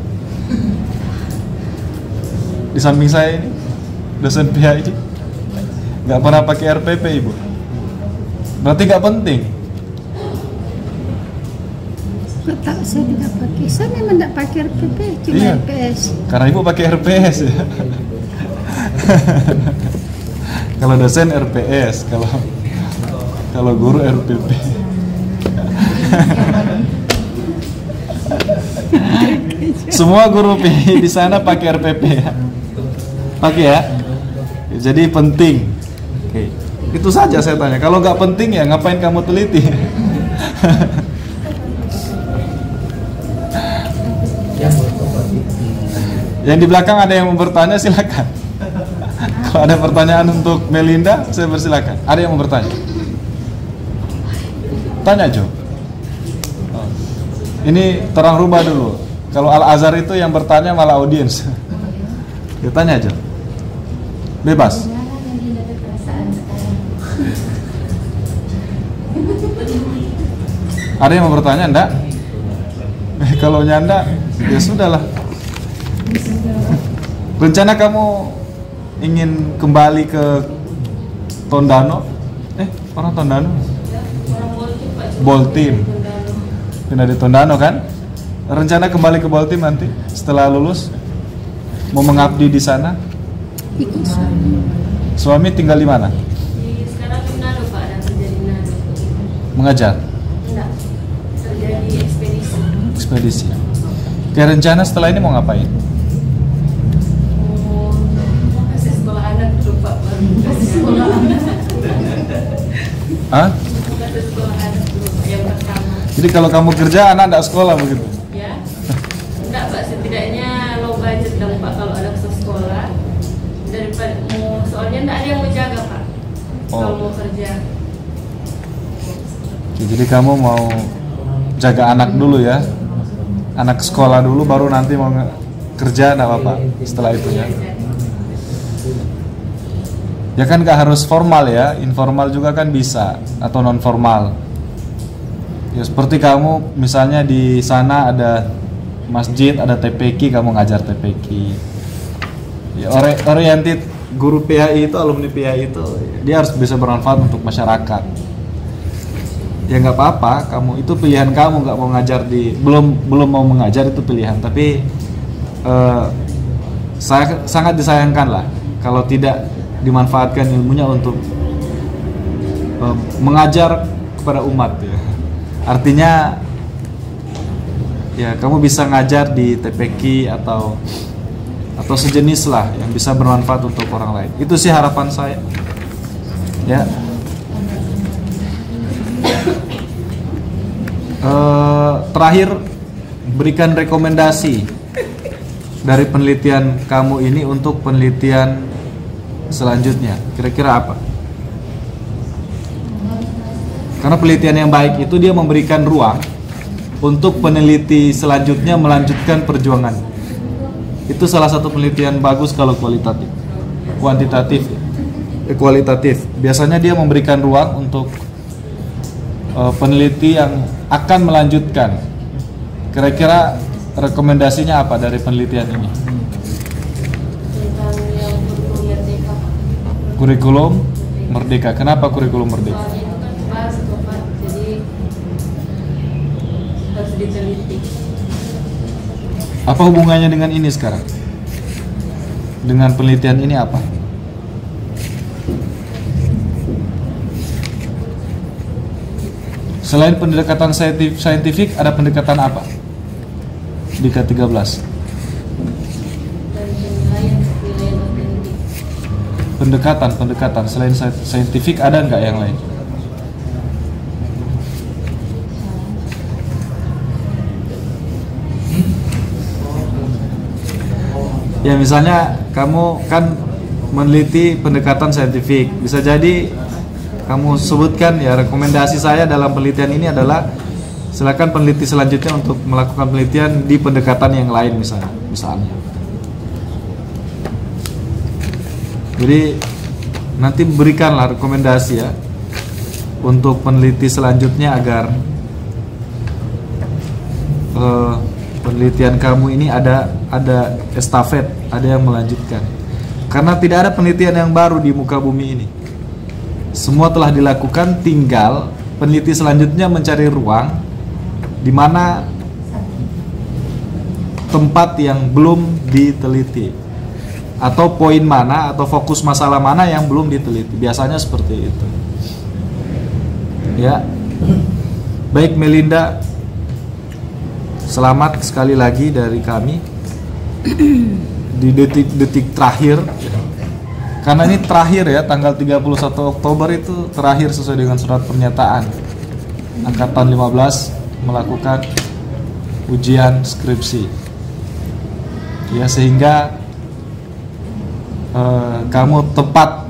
Di samping saya ini dosen P H I nggak pernah pakai R P P ibu. Berarti nggak penting. Nggak tahu, saya tidak pakai. Saya memang tidak pakai R P P, cuma Iya. R P S. Karena ibu pakai R P S ya. Kalau dosen R P S, kalau kalau guru R P P. Semua guru P I di sana pakai R P P ya. Pakai ya. Jadi penting. Oke. Itu saja saya tanya. Kalau nggak penting ya ngapain kamu teliti? Yang di belakang ada yang mau bertanya silakan. Kalau ada pertanyaan untuk Melinda, saya persilakan. Ada yang mau bertanya? Tanya Jo. Oh. Ini terang rubah dulu. Kalau Al Azhar itu yang bertanya malah audiens. Ya tanya aja. Bebas. Ada yang mau bertanya enggak? Eh, kalau nyanda ya sudahlah. Rencana kamu ingin kembali ke Tondano? Eh, orang Tondano? Boltim. Pindah di Tondano kan? Rencana kembali ke Boltim nanti setelah lulus? Mau mengabdi di sana? Ikut suami. Suami tinggal di mana? Di sekarang di Manado Pak, ada kerja di Manado. Mengajar? Enggak, kerja di ekspedisi. Ekspedisi. Kayak rencana setelah ini mau ngapain? Mau kasih sekolah anak dulu Pak, baru kasih sekolah anak. Hah? Kasih sekolah anak dulu Pak, yang pertama. Jadi kalau kamu kerja, anak enggak sekolah begitu? Ya, enggak Pak, setidaknya low budget dong Pak kalau ada ke sekolah. Daripada mau, soalnya enggak ada yang mau jaga Pak. Kalau Oh. mau kerja. Oke, jadi kamu mau jaga anak dulu ya? Anak sekolah dulu, baru nanti mau nge- kerja enggak apa-apa setelah itu ya? Ya kan gak harus formal ya, informal juga kan bisa, atau non formal. Ya seperti kamu misalnya di sana ada masjid, ada T P Q, kamu ngajar T P Q. Ya ori- oriented guru P H I itu, alumni P H I itu dia harus bisa bermanfaat untuk masyarakat. Ya nggak apa-apa, kamu itu pilihan kamu, nggak mau ngajar di belum belum mau mengajar itu pilihan, tapi eh, saya sangat disayangkan lah kalau tidak dimanfaatkan ilmunya untuk uh, mengajar kepada umat ya. Artinya ya kamu bisa ngajar di T P Q atau atau sejenis lah yang bisa bermanfaat untuk orang lain. Itu sih harapan saya. Ya. Uh, terakhir berikan rekomendasi dari penelitian kamu ini untuk penelitian selanjutnya, kira-kira apa? Karena penelitian yang baik itu dia memberikan ruang untuk peneliti selanjutnya melanjutkan perjuangan. Itu salah satu penelitian bagus kalau kualitatif. Kuantitatif, eh, kualitatif. Biasanya dia memberikan ruang untuk uh, peneliti yang akan melanjutkan. Kira-kira rekomendasinya apa dari penelitian ini? Kurikulum Merdeka. Kenapa kurikulum Merdeka? Soalnya itu kan pas Bapak, jadi harus diteliti. Apa hubungannya dengan ini sekarang? dengan penelitian ini apa? Selain pendekatan saintifik, ada pendekatan apa di K tiga belas? Pendekatan, pendekatan selain saintifik ada nggak yang lain? Ya misalnya kamu kan meneliti pendekatan saintifik, bisa jadi kamu sebutkan ya rekomendasi saya dalam penelitian ini adalah silakan peneliti selanjutnya untuk melakukan penelitian di pendekatan yang lain misalnya, misalnya. Jadi nanti berikanlah rekomendasi ya untuk peneliti selanjutnya agar uh, penelitian kamu ini ada ada estafet, ada yang melanjutkan. Karena tidak ada penelitian yang baru di muka bumi ini. Semua telah dilakukan, tinggal peneliti selanjutnya mencari ruang di mana tempat yang belum diteliti, atau poin mana atau fokus masalah mana yang belum diteliti. Biasanya seperti itu. Ya. Baik Melinda, selamat sekali lagi dari kami di detik-detik terakhir. Karena ini terakhir ya, tanggal tiga puluh satu Oktober itu terakhir sesuai dengan surat pernyataan Angkatan lima belas melakukan ujian skripsi. Ya, sehingga eh, kamu tepat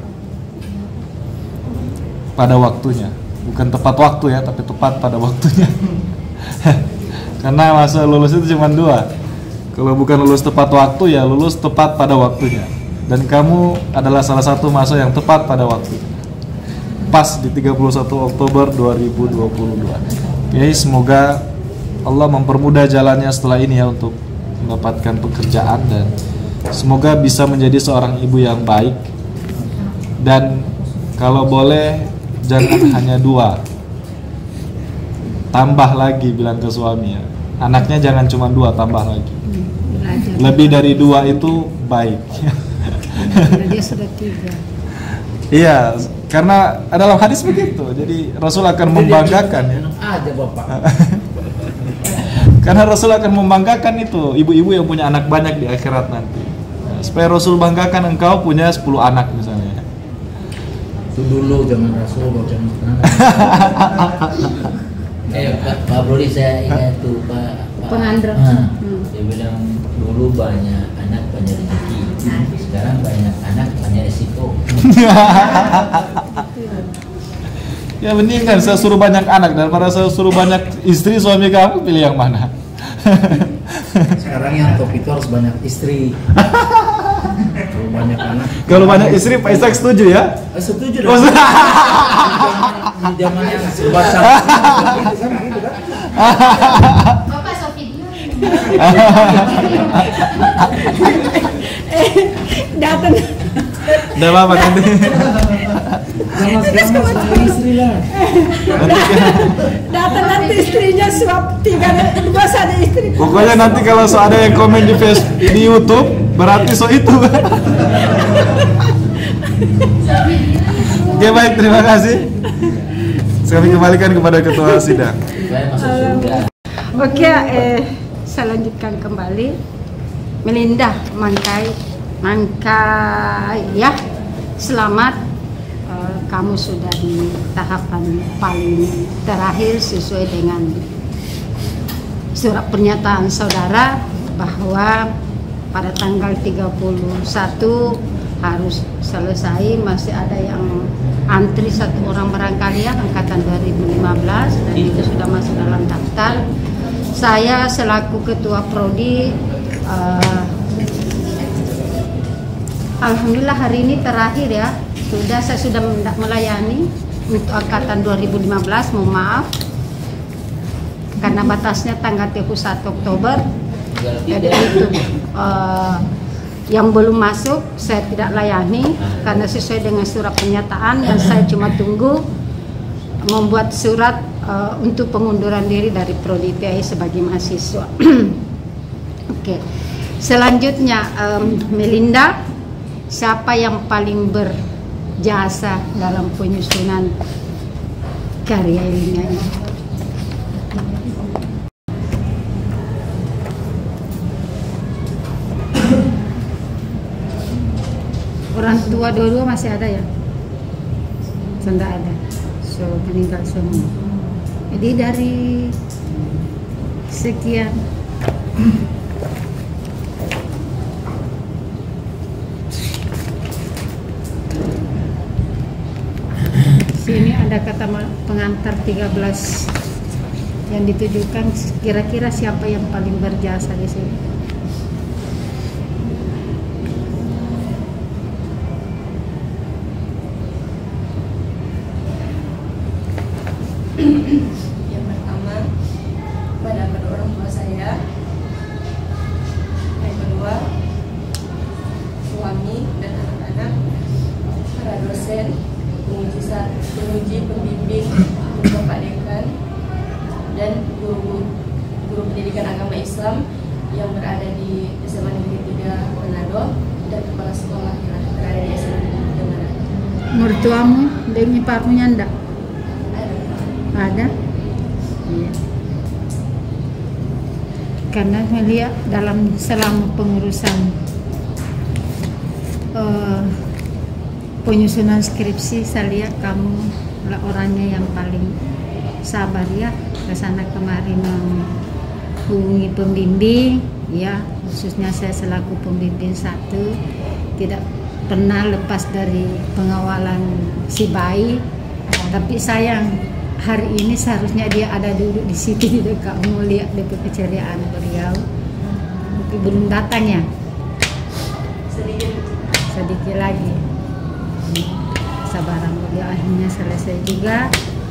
pada waktunya. Bukan tepat waktu ya, tapi tepat pada waktunya. Karena masa lulus itu cuma dua. Kalau bukan lulus tepat waktu ya lulus tepat pada waktunya. Dan kamu adalah salah satu masa yang tepat pada waktu. Pas di tiga puluh satu Oktober dua ribu dua puluh dua. Oke, semoga Allah mempermudah jalannya setelah ini ya untuk mendapatkan pekerjaan, dan semoga bisa menjadi seorang ibu yang baik. Dan kalau boleh jangan hanya dua. Tambah lagi bilang ke suami ya. Anaknya jangan cuma dua, tambah lagi. Lebih dari dua itu baik. Dia sudah tiga. Iya, karena dalam hadis begitu. Jadi Rasul akan membanggakan ya. Aja Bapak. Karena Rasul akan membanggakan itu ibu-ibu yang punya anak banyak di akhirat nanti. Nah, supaya Rasul banggakan engkau punya sepuluh anak misalnya. Itu dulu zaman Rasul baca Eh Pak, Pak Brody saya ingat tuh Pak, Pak Pengandra. Nah, Hmm. dia bilang dulu banyak anak banyak rezeki, sekarang banyak anak banyak risiko. Ya mending kan saya suruh banyak anak daripada saya suruh banyak istri. Suami kamu pilih yang mana? Sekarang yang top itu harus banyak istri. Kalau banyak anak. Kalau banyak istri Pak Ishak setuju ya? Eh, setuju dong. Di zaman yang serba salah. Bapak so video. Datang. Udah apa nanti? Gamas-gamas sama istri lah. Datang nanti istrinya suap tiga dua saja istri. Pokoknya nanti kalau so ada yang komen di Facebook, di YouTube, berarti so itu. Oke baik, terima kasih. Kami kembalikan kepada ketua sidang. Oke, eh, saya lanjutkan kembali. Melinda Mangkai, Mangkai ya, selamat. Eh, kamu sudah di tahapan paling terakhir sesuai dengan surat pernyataan saudara bahwa pada tanggal tiga puluh satu harus selesai. Masih ada yang antri satu orang barangkali ya, angkatan dua ribu lima belas, dan itu sudah masuk dalam daftar. Saya selaku ketua prodi, uh, alhamdulillah hari ini terakhir ya, sudah saya sudah melayani untuk angkatan dua ribu lima belas. Mohon maaf karena batasnya tanggal tiga puluh satu Oktober, jadi itu uh, yang belum masuk saya tidak layani karena sesuai dengan surat pernyataan, dan saya cuma tunggu membuat surat uh, untuk pengunduran diri dari prodi P I sebagai mahasiswa. Oke, okay. Selanjutnya um, Melinda, siapa yang paling berjasa dalam penyusunan karya ilmiah ini? Orang tua dua-dua masih ada ya? Tidak ada. So, meninggal semua. Jadi dari sekian sini ada kata pengantar tiga belas yang ditujukan, kira-kira siapa yang paling berjasa di sini? Yang pertama pada kedua orang tua saya, yang kedua suami dan anak-anak, para dosen, penguji, penguji pembimbing, Bapak Dekan, dan guru guru pendidikan agama Islam yang berada di S M A Negeri tiga Manado, dan kepala sekolah yang berada di S M A Negeri tiga Manado. Mertuamu dan iparmunya enggak? Ada? Iya. Karena melihat dalam selama pengurusan uh, penyusunan skripsi, saya lihat kamu lah orangnya yang paling sabar ya, kesana kemari menghubungi pembimbing ya, khususnya saya selaku pembimbing satu tidak pernah lepas dari pengawalan si bayi. Tapi sayang hari ini seharusnya dia ada duduk di situ di dekat, mau lihat D P keceriaan beliau, tapi belum datang ya. Sedikit, sedikit lagi. Sabaran beliau akhirnya selesai juga.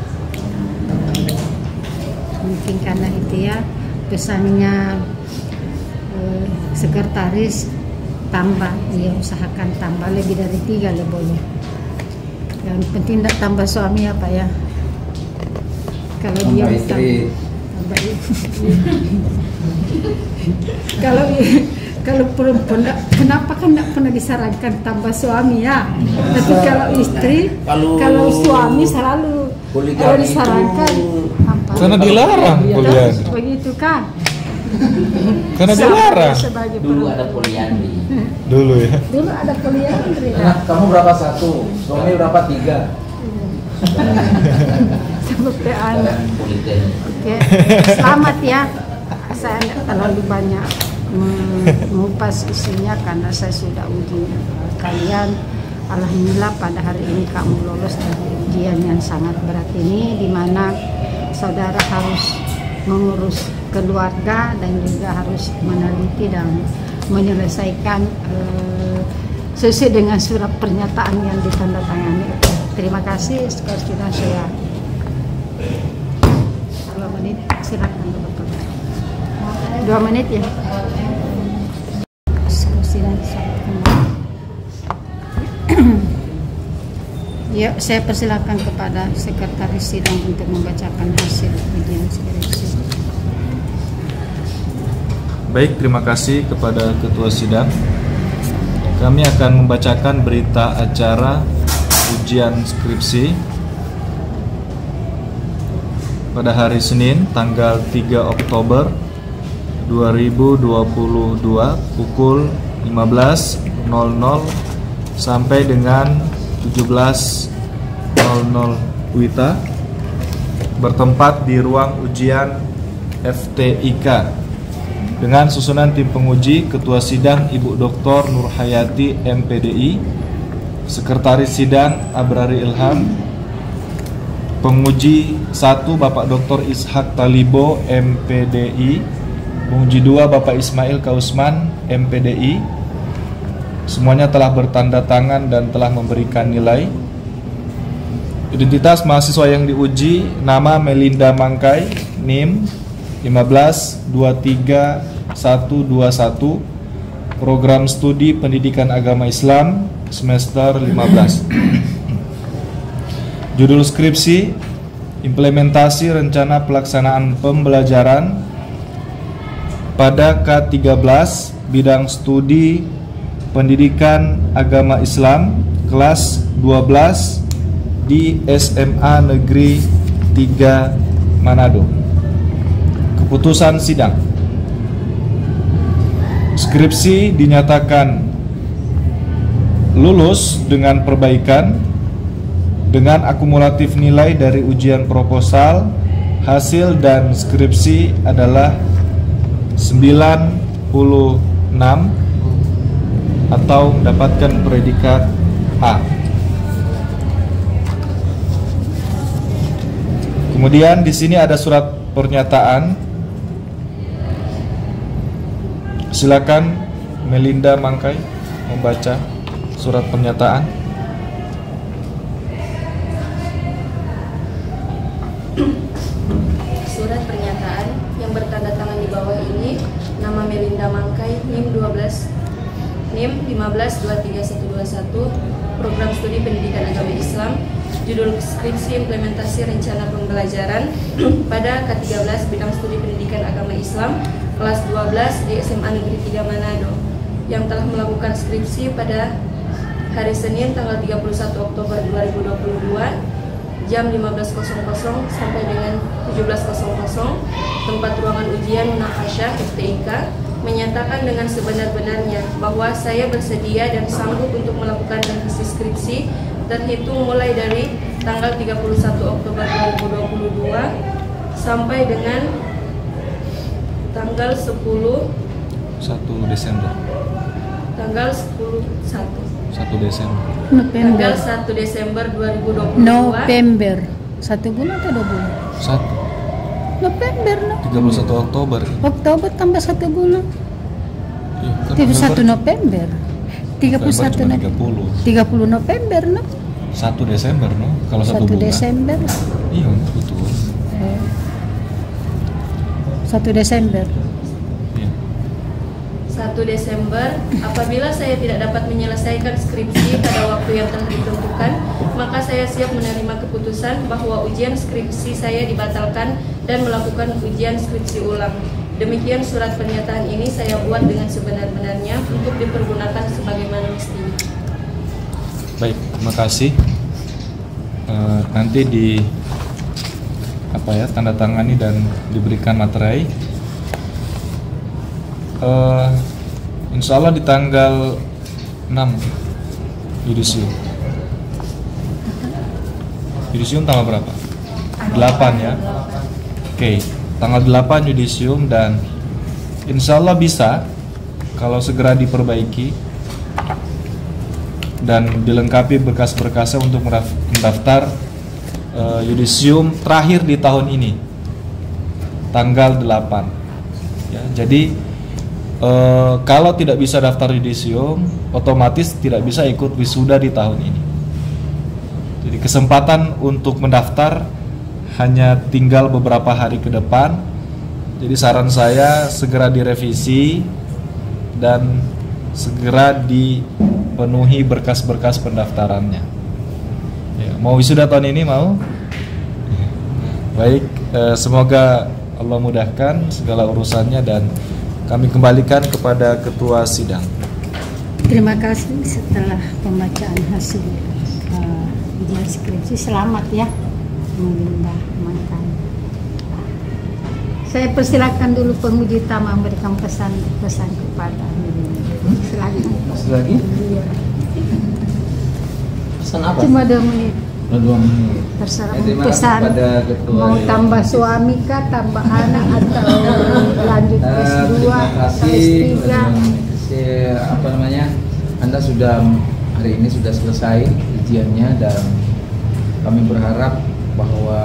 Mungkin karena itu ya pesannya eh, sekretaris tambah, dia usahakan tambah lebih dari tiga le boleh. Yang penting tidak tambah suami apa ya. Kalau dia istri, tambah istri. Kalau kalau perempuan, kenapa kan tidak pernah disarankan tambah suami ya? Tapi kalau istri, Kalau- kalau suami selalu Poligami kalau disarankan itu- apa? Karena dilarang kuliah. Begitu kan? Karena Sama dilarang. sebagai Dulu perempuan. ada poliandri. Dulu ya. Dulu ada kuliah istri. anak kamu berapa satu, suami berapa tiga? Seperti anak. Dalam politeknik. Oke, selamat ya. Saya tidak terlalu banyak mengupas isinya karena saya sudah uji kalian. Alhamdulillah pada hari ini kamu lolos dari ujian yang sangat berat ini, di mana saudara harus mengurus keluarga dan juga harus meneliti dan menyelesaikan eh, sesuai dengan surat pernyataan yang ditandatangani. Terima kasih. Sekarang saya dua menit, silakan Bapak. Dua menit ya. Sekarang saya kembali. Ya, saya persilakan kepada sekretaris sidang untuk membacakan hasil ujian skripsi. Baik, terima kasih kepada Ketua Sidang. Kami akan membacakan berita acara ujian skripsi pada hari Senin tanggal tiga Oktober dua ribu dua puluh dua pukul lima belas nol nol sampai dengan tujuh belas nol nol W I T A, bertempat di ruang ujian F T I K dengan susunan tim penguji Ketua Sidang Ibu Doktor Nurhayati M P D I, Sekretaris Sidang Abrari Ilham, penguji satu Bapak Doktor Ishak Talibo M P D I, penguji dua Bapak Ismail Kausman M P D I. Semuanya telah bertanda tangan dan telah memberikan nilai. Identitas mahasiswa yang diuji: nama Melinda Mangkai, N I M lima belas dua tiga satu dua satu, program studi pendidikan agama Islam semester lima belas. Judul skripsi: implementasi rencana pelaksanaan pembelajaran pada K tiga belas bidang studi Pendidikan Agama Islam kelas dua belas di S M A Negeri tiga Manado. Keputusan sidang. Skripsi dinyatakan lulus dengan perbaikan dengan akumulatif nilai dari ujian proposal. Hasil dan skripsi adalah sembilan puluh enam atau mendapatkan predikat A. Kemudian di sini ada surat pernyataan. Silakan Melinda Mangkai membaca surat pernyataan. Surat pernyataan yang bertanda tangan di bawah ini, nama Melinda Mangkai, N I M dua belas N I M lima belas dua tiga satu dua satu, Program Studi Pendidikan Agama Islam, judul skripsi implementasi rencana pembelajaran pada K tiga belas bidang studi pendidikan agama Islam kelas dua belas di S M A Negeri tiga Manado, yang telah melakukan skripsi pada hari Senin tanggal tiga puluh satu Oktober dua ribu dua puluh dua jam lima belas sampai dengan tujuh belas, tempat ruangan ujian Munakasyah F T I K, menyatakan dengan sebenar-benarnya bahwa saya bersedia dan sanggup untuk melakukan revisi skripsi terhitung mulai dari tanggal tiga puluh satu Oktober dua ribu dua puluh dua sampai dengan tanggal sepuluh Desember. Tanggal sepuluh satu Desember. Tanggal satu Desember dua ribu dua puluh dua. November. Satu bulan atau dua bulan? Satu. November, no? tiga puluh satu Oktober. Oktober tambah satu bulan. Iya, kan tiga puluh satu November. November. tiga puluh satu November November. tiga puluh. tiga puluh November, no? satu Desember, no? Kalau satu satu bulan. Desember. Iya, betul. Eh. satu Desember. Iya. satu Desember, apabila saya tidak dapat menyelesaikan skripsi pada waktu yang telah ditentukan, maka saya siap menerima keputusan bahwa ujian skripsi saya dibatalkan dan melakukan ujian skripsi ulang. Demikian surat pernyataan ini saya buat dengan sebenar-benarnya untuk dipergunakan sebagaimana mestinya. Baik, terima kasih. E, nanti di apa ya tanda tangani dan diberikan materai. Uh, insya Allah di tanggal enam yudisium. Yudisium tanggal berapa? delapan ya. Oke, okay. Tanggal delapan yudisium dan insya Allah bisa kalau segera diperbaiki dan dilengkapi berkas-berkasnya untuk mendaftar uh, yudisium terakhir di tahun ini tanggal delapan ya. Jadi E, kalau tidak bisa daftar yudisium, otomatis tidak bisa ikut wisuda di tahun ini. Jadi kesempatan untuk mendaftar hanya tinggal beberapa hari ke depan. Jadi saran saya segera direvisi dan segera dipenuhi berkas-berkas pendaftarannya. Ya, mau wisuda tahun ini mau? Baik, e, semoga Allah mudahkan segala urusannya dan kami kembalikan kepada ketua sidang. Terima kasih setelah pembacaan hasil uh, ujian skripsi. Selamat ya, Melinda Mangkai. Saya persilakan dulu penguji utama memberikan pesan-pesan kepada Melinda. Silakan. Masih lagi? Iya. Pesan apa? Cuma dua menit. Dua menit. Terserah Ya, terima kasih pesan. kepada ketua Mau ya. tambah suami kah, tambah anak atau lanjut Eh, S dua terima atau kasih S tiga. eh, apa namanya Anda sudah hari ini sudah selesai ujiannya dan kami berharap bahwa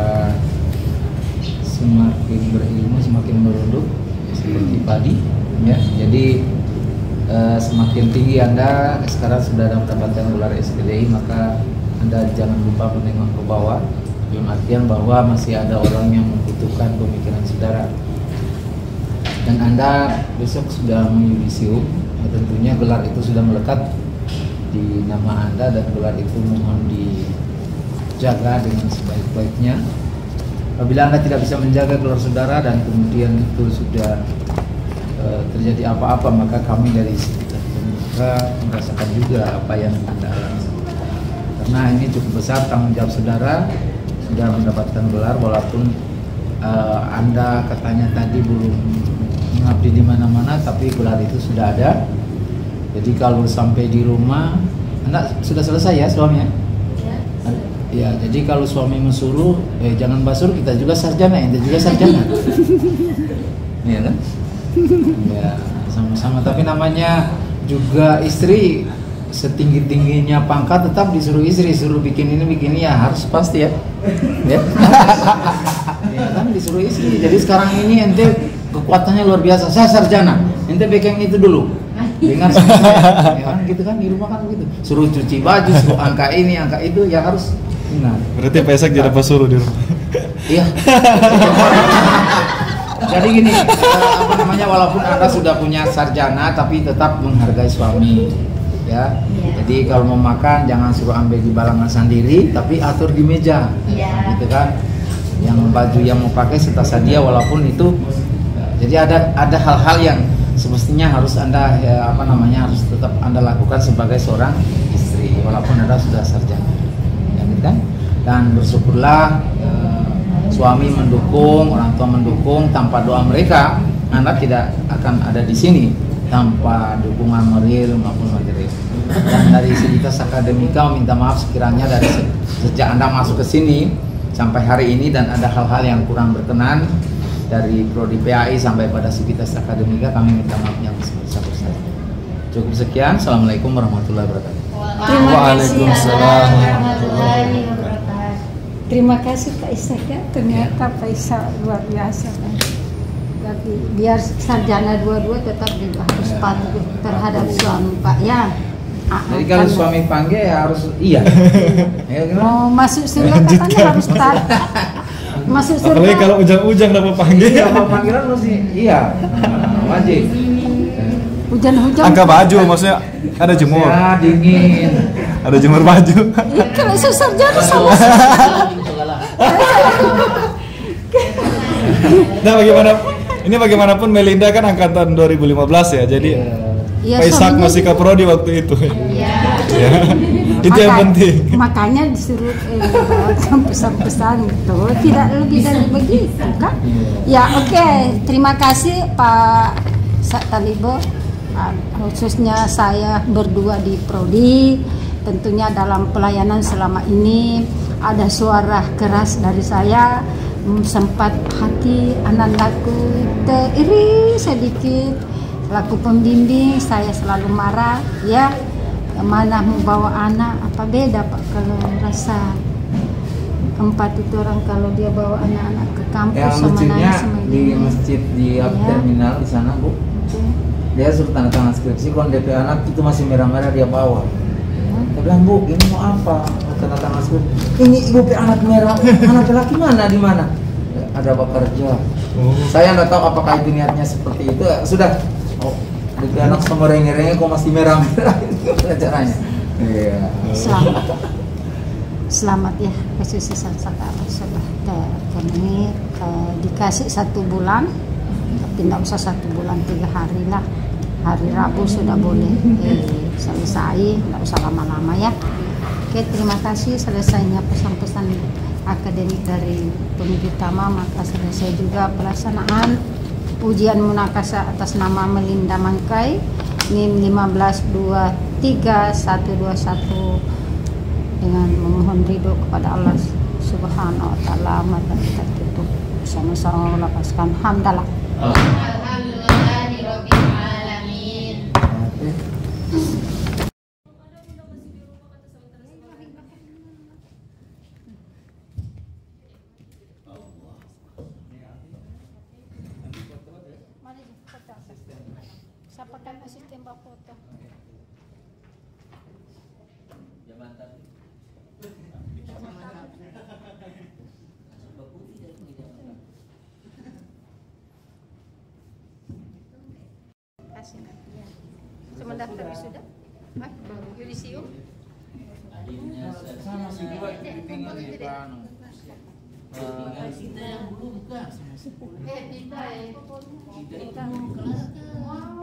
semakin berilmu semakin merunduk seperti padi ya. Jadi eh, semakin tinggi Anda sekarang sudah mendapatkan gelar S P D I, maka Anda jangan lupa menengok ke bawah, dalam artian bahwa masih ada orang yang membutuhkan pemikiran saudara. Dan Anda besok sudah meyudisium, ya tentunya gelar itu sudah melekat di nama Anda dan gelar itu mohon dijaga dengan sebaik-baiknya. Apabila Anda tidak bisa menjaga gelar saudara dan kemudian itu sudah e, terjadi apa-apa, maka kami dari saudara merasakan juga apa yang Anda alami. Karena ini cukup besar tanggung jawab saudara, sudah mendapatkan gelar walaupun uh, Anda katanya tadi belum mengabdi di mana-mana, tapi gelar itu sudah ada. Jadi kalau sampai di rumah, Anda sudah selesai ya suaminya? Ya. Ya, jadi kalau suami mensuruh, eh, jangan basuh, kita juga sarjana, ente juga sarjana. Iya kan? Ya, sama-sama. Tapi namanya juga istri, setinggi-tingginya pangkat tetap disuruh istri, suruh bikin ini bikin ini ya harus pasti ya. Ya. Ya kan disuruh istri. Jadi sekarang ini ente kekuatannya luar biasa. Saya sarjana, ente bikin itu dulu. Dengar saya, ya kan gitu kan di rumah kan begitu. Suruh cuci baju, suruh angka ini, angka itu ya harus. Nah. Berarti Pak Ishak jadi apa suruh di rumah? Iya. Jadi gini, eh, apa namanya, walaupun Anda sudah punya sarjana tapi tetap menghargai suami, ya. Jadi kalau mau makan jangan suruh ambil di balangan sendiri, tapi atur di meja, Iya. gitu kan. Yang baju yang mau pakai setas dia walaupun itu. Jadi ada ada hal-hal yang semestinya harus Anda ya, apa namanya harus tetap Anda lakukan sebagai seorang istri walaupun Anda sudah sarjana, ya, gitu kan. Dan bersyukurlah. Eh, suami mendukung, orang tua mendukung. Tanpa doa mereka, Anda tidak akan ada di sini tanpa dukungan moral maupun materi. Dan dari Sivitas Akademika minta maaf sekiranya dari se sejak Anda masuk ke sini sampai hari ini dan ada hal-hal yang kurang berkenan dari Prodi P A I sampai pada Sivitas Akademika, kami minta maaf yang sebesar-besarnya. Cukup sekian. Assalamualaikum warahmatullahi wabarakatuh. Waalaikumsalam warahmatullahi wabarakatuh. Terima kasih Pak Ishak ya, ternyata Pak Ishak luar biasa kan. Jadi biar sarjana dua-dua tetap juga harus patuh terhadap suami Pak ya. Jadi kalau suami panggil ya harus iya. Ya, mau masuk surga katanya harus taat. Masuk surga. Apalagi kalau ujang-ujang dapat panggil. Iya, kalau panggilan mesti iya. Nah, wajib. Hujan-hujan. Angka baju maksudnya ada jemur. Ya, dingin. Ada jemur baju. Ya, kalau sarjana sama. Nah, bagaimana ini bagaimanapun Melinda kan angkatan dua ribu lima belas ya. Jadi Ya, Pak Ishak masih ke prodi waktu itu. Iya. Ya. Itu yang penting. Makanya disuruh eh, bawakan pesan-pesan gitu. Tidak lebih dari begitu kan? Ya, oke. Okay. Terima kasih Pak Talibo. Khususnya saya berdua di prodi, tentunya dalam pelayanan selama ini ada suara keras dari saya, sempat hati anandaku teriri sedikit. Selaku pembimbing saya selalu marah ya, mana membawa anak apa beda Pak kalau rasa empat itu orang kalau dia bawa anak-anak ke kampus yang sama lucunya nangis sama di ini. masjid di Ya. terminal di sana Bu, dia suruh tanda tangan skripsi, kalau D P anak itu masih merah-merah dia bawa. Dia bilang, Bu, ini mau apa? Mau tanda tangan skripsi. Ini ibu P anak merah, anak laki mana di mana? Ada apa kerja? Oh. Saya nggak tahu apakah itu niatnya seperti itu. Sudah, oh, D P anak sama renge-renge kok masih merah-merah? Gimana caranya? Iya. Selamat, selamat ya kesuksesan sekarang sudah terpenuhi, eh, dikasih satu bulan. Tapi tidak usah satu bulan, tiga hari lah. Hari Rabu sudah boleh eh, selesai, tidak usah lama-lama ya. Oke, terima kasih. Selesainya pesan-pesan akademik dari pembimbing utama, maka selesai juga pelaksanaan ujian munakasah atas nama Melinda Mangkai N I M lima belas dua tiga satu dua satu dengan memohon ridho kepada Allah Subhanahu wa taala. Maka kita tutup sama-sama melepaskan hamdalah. Alhamdulillahirabbil alamin. Saya pakai sistem foto. Kasih nanti ya. Cuma daftar wisuda? Hah? Yudisium? Sama sih dua di pinggir di kan. Eh, kita ya. Kita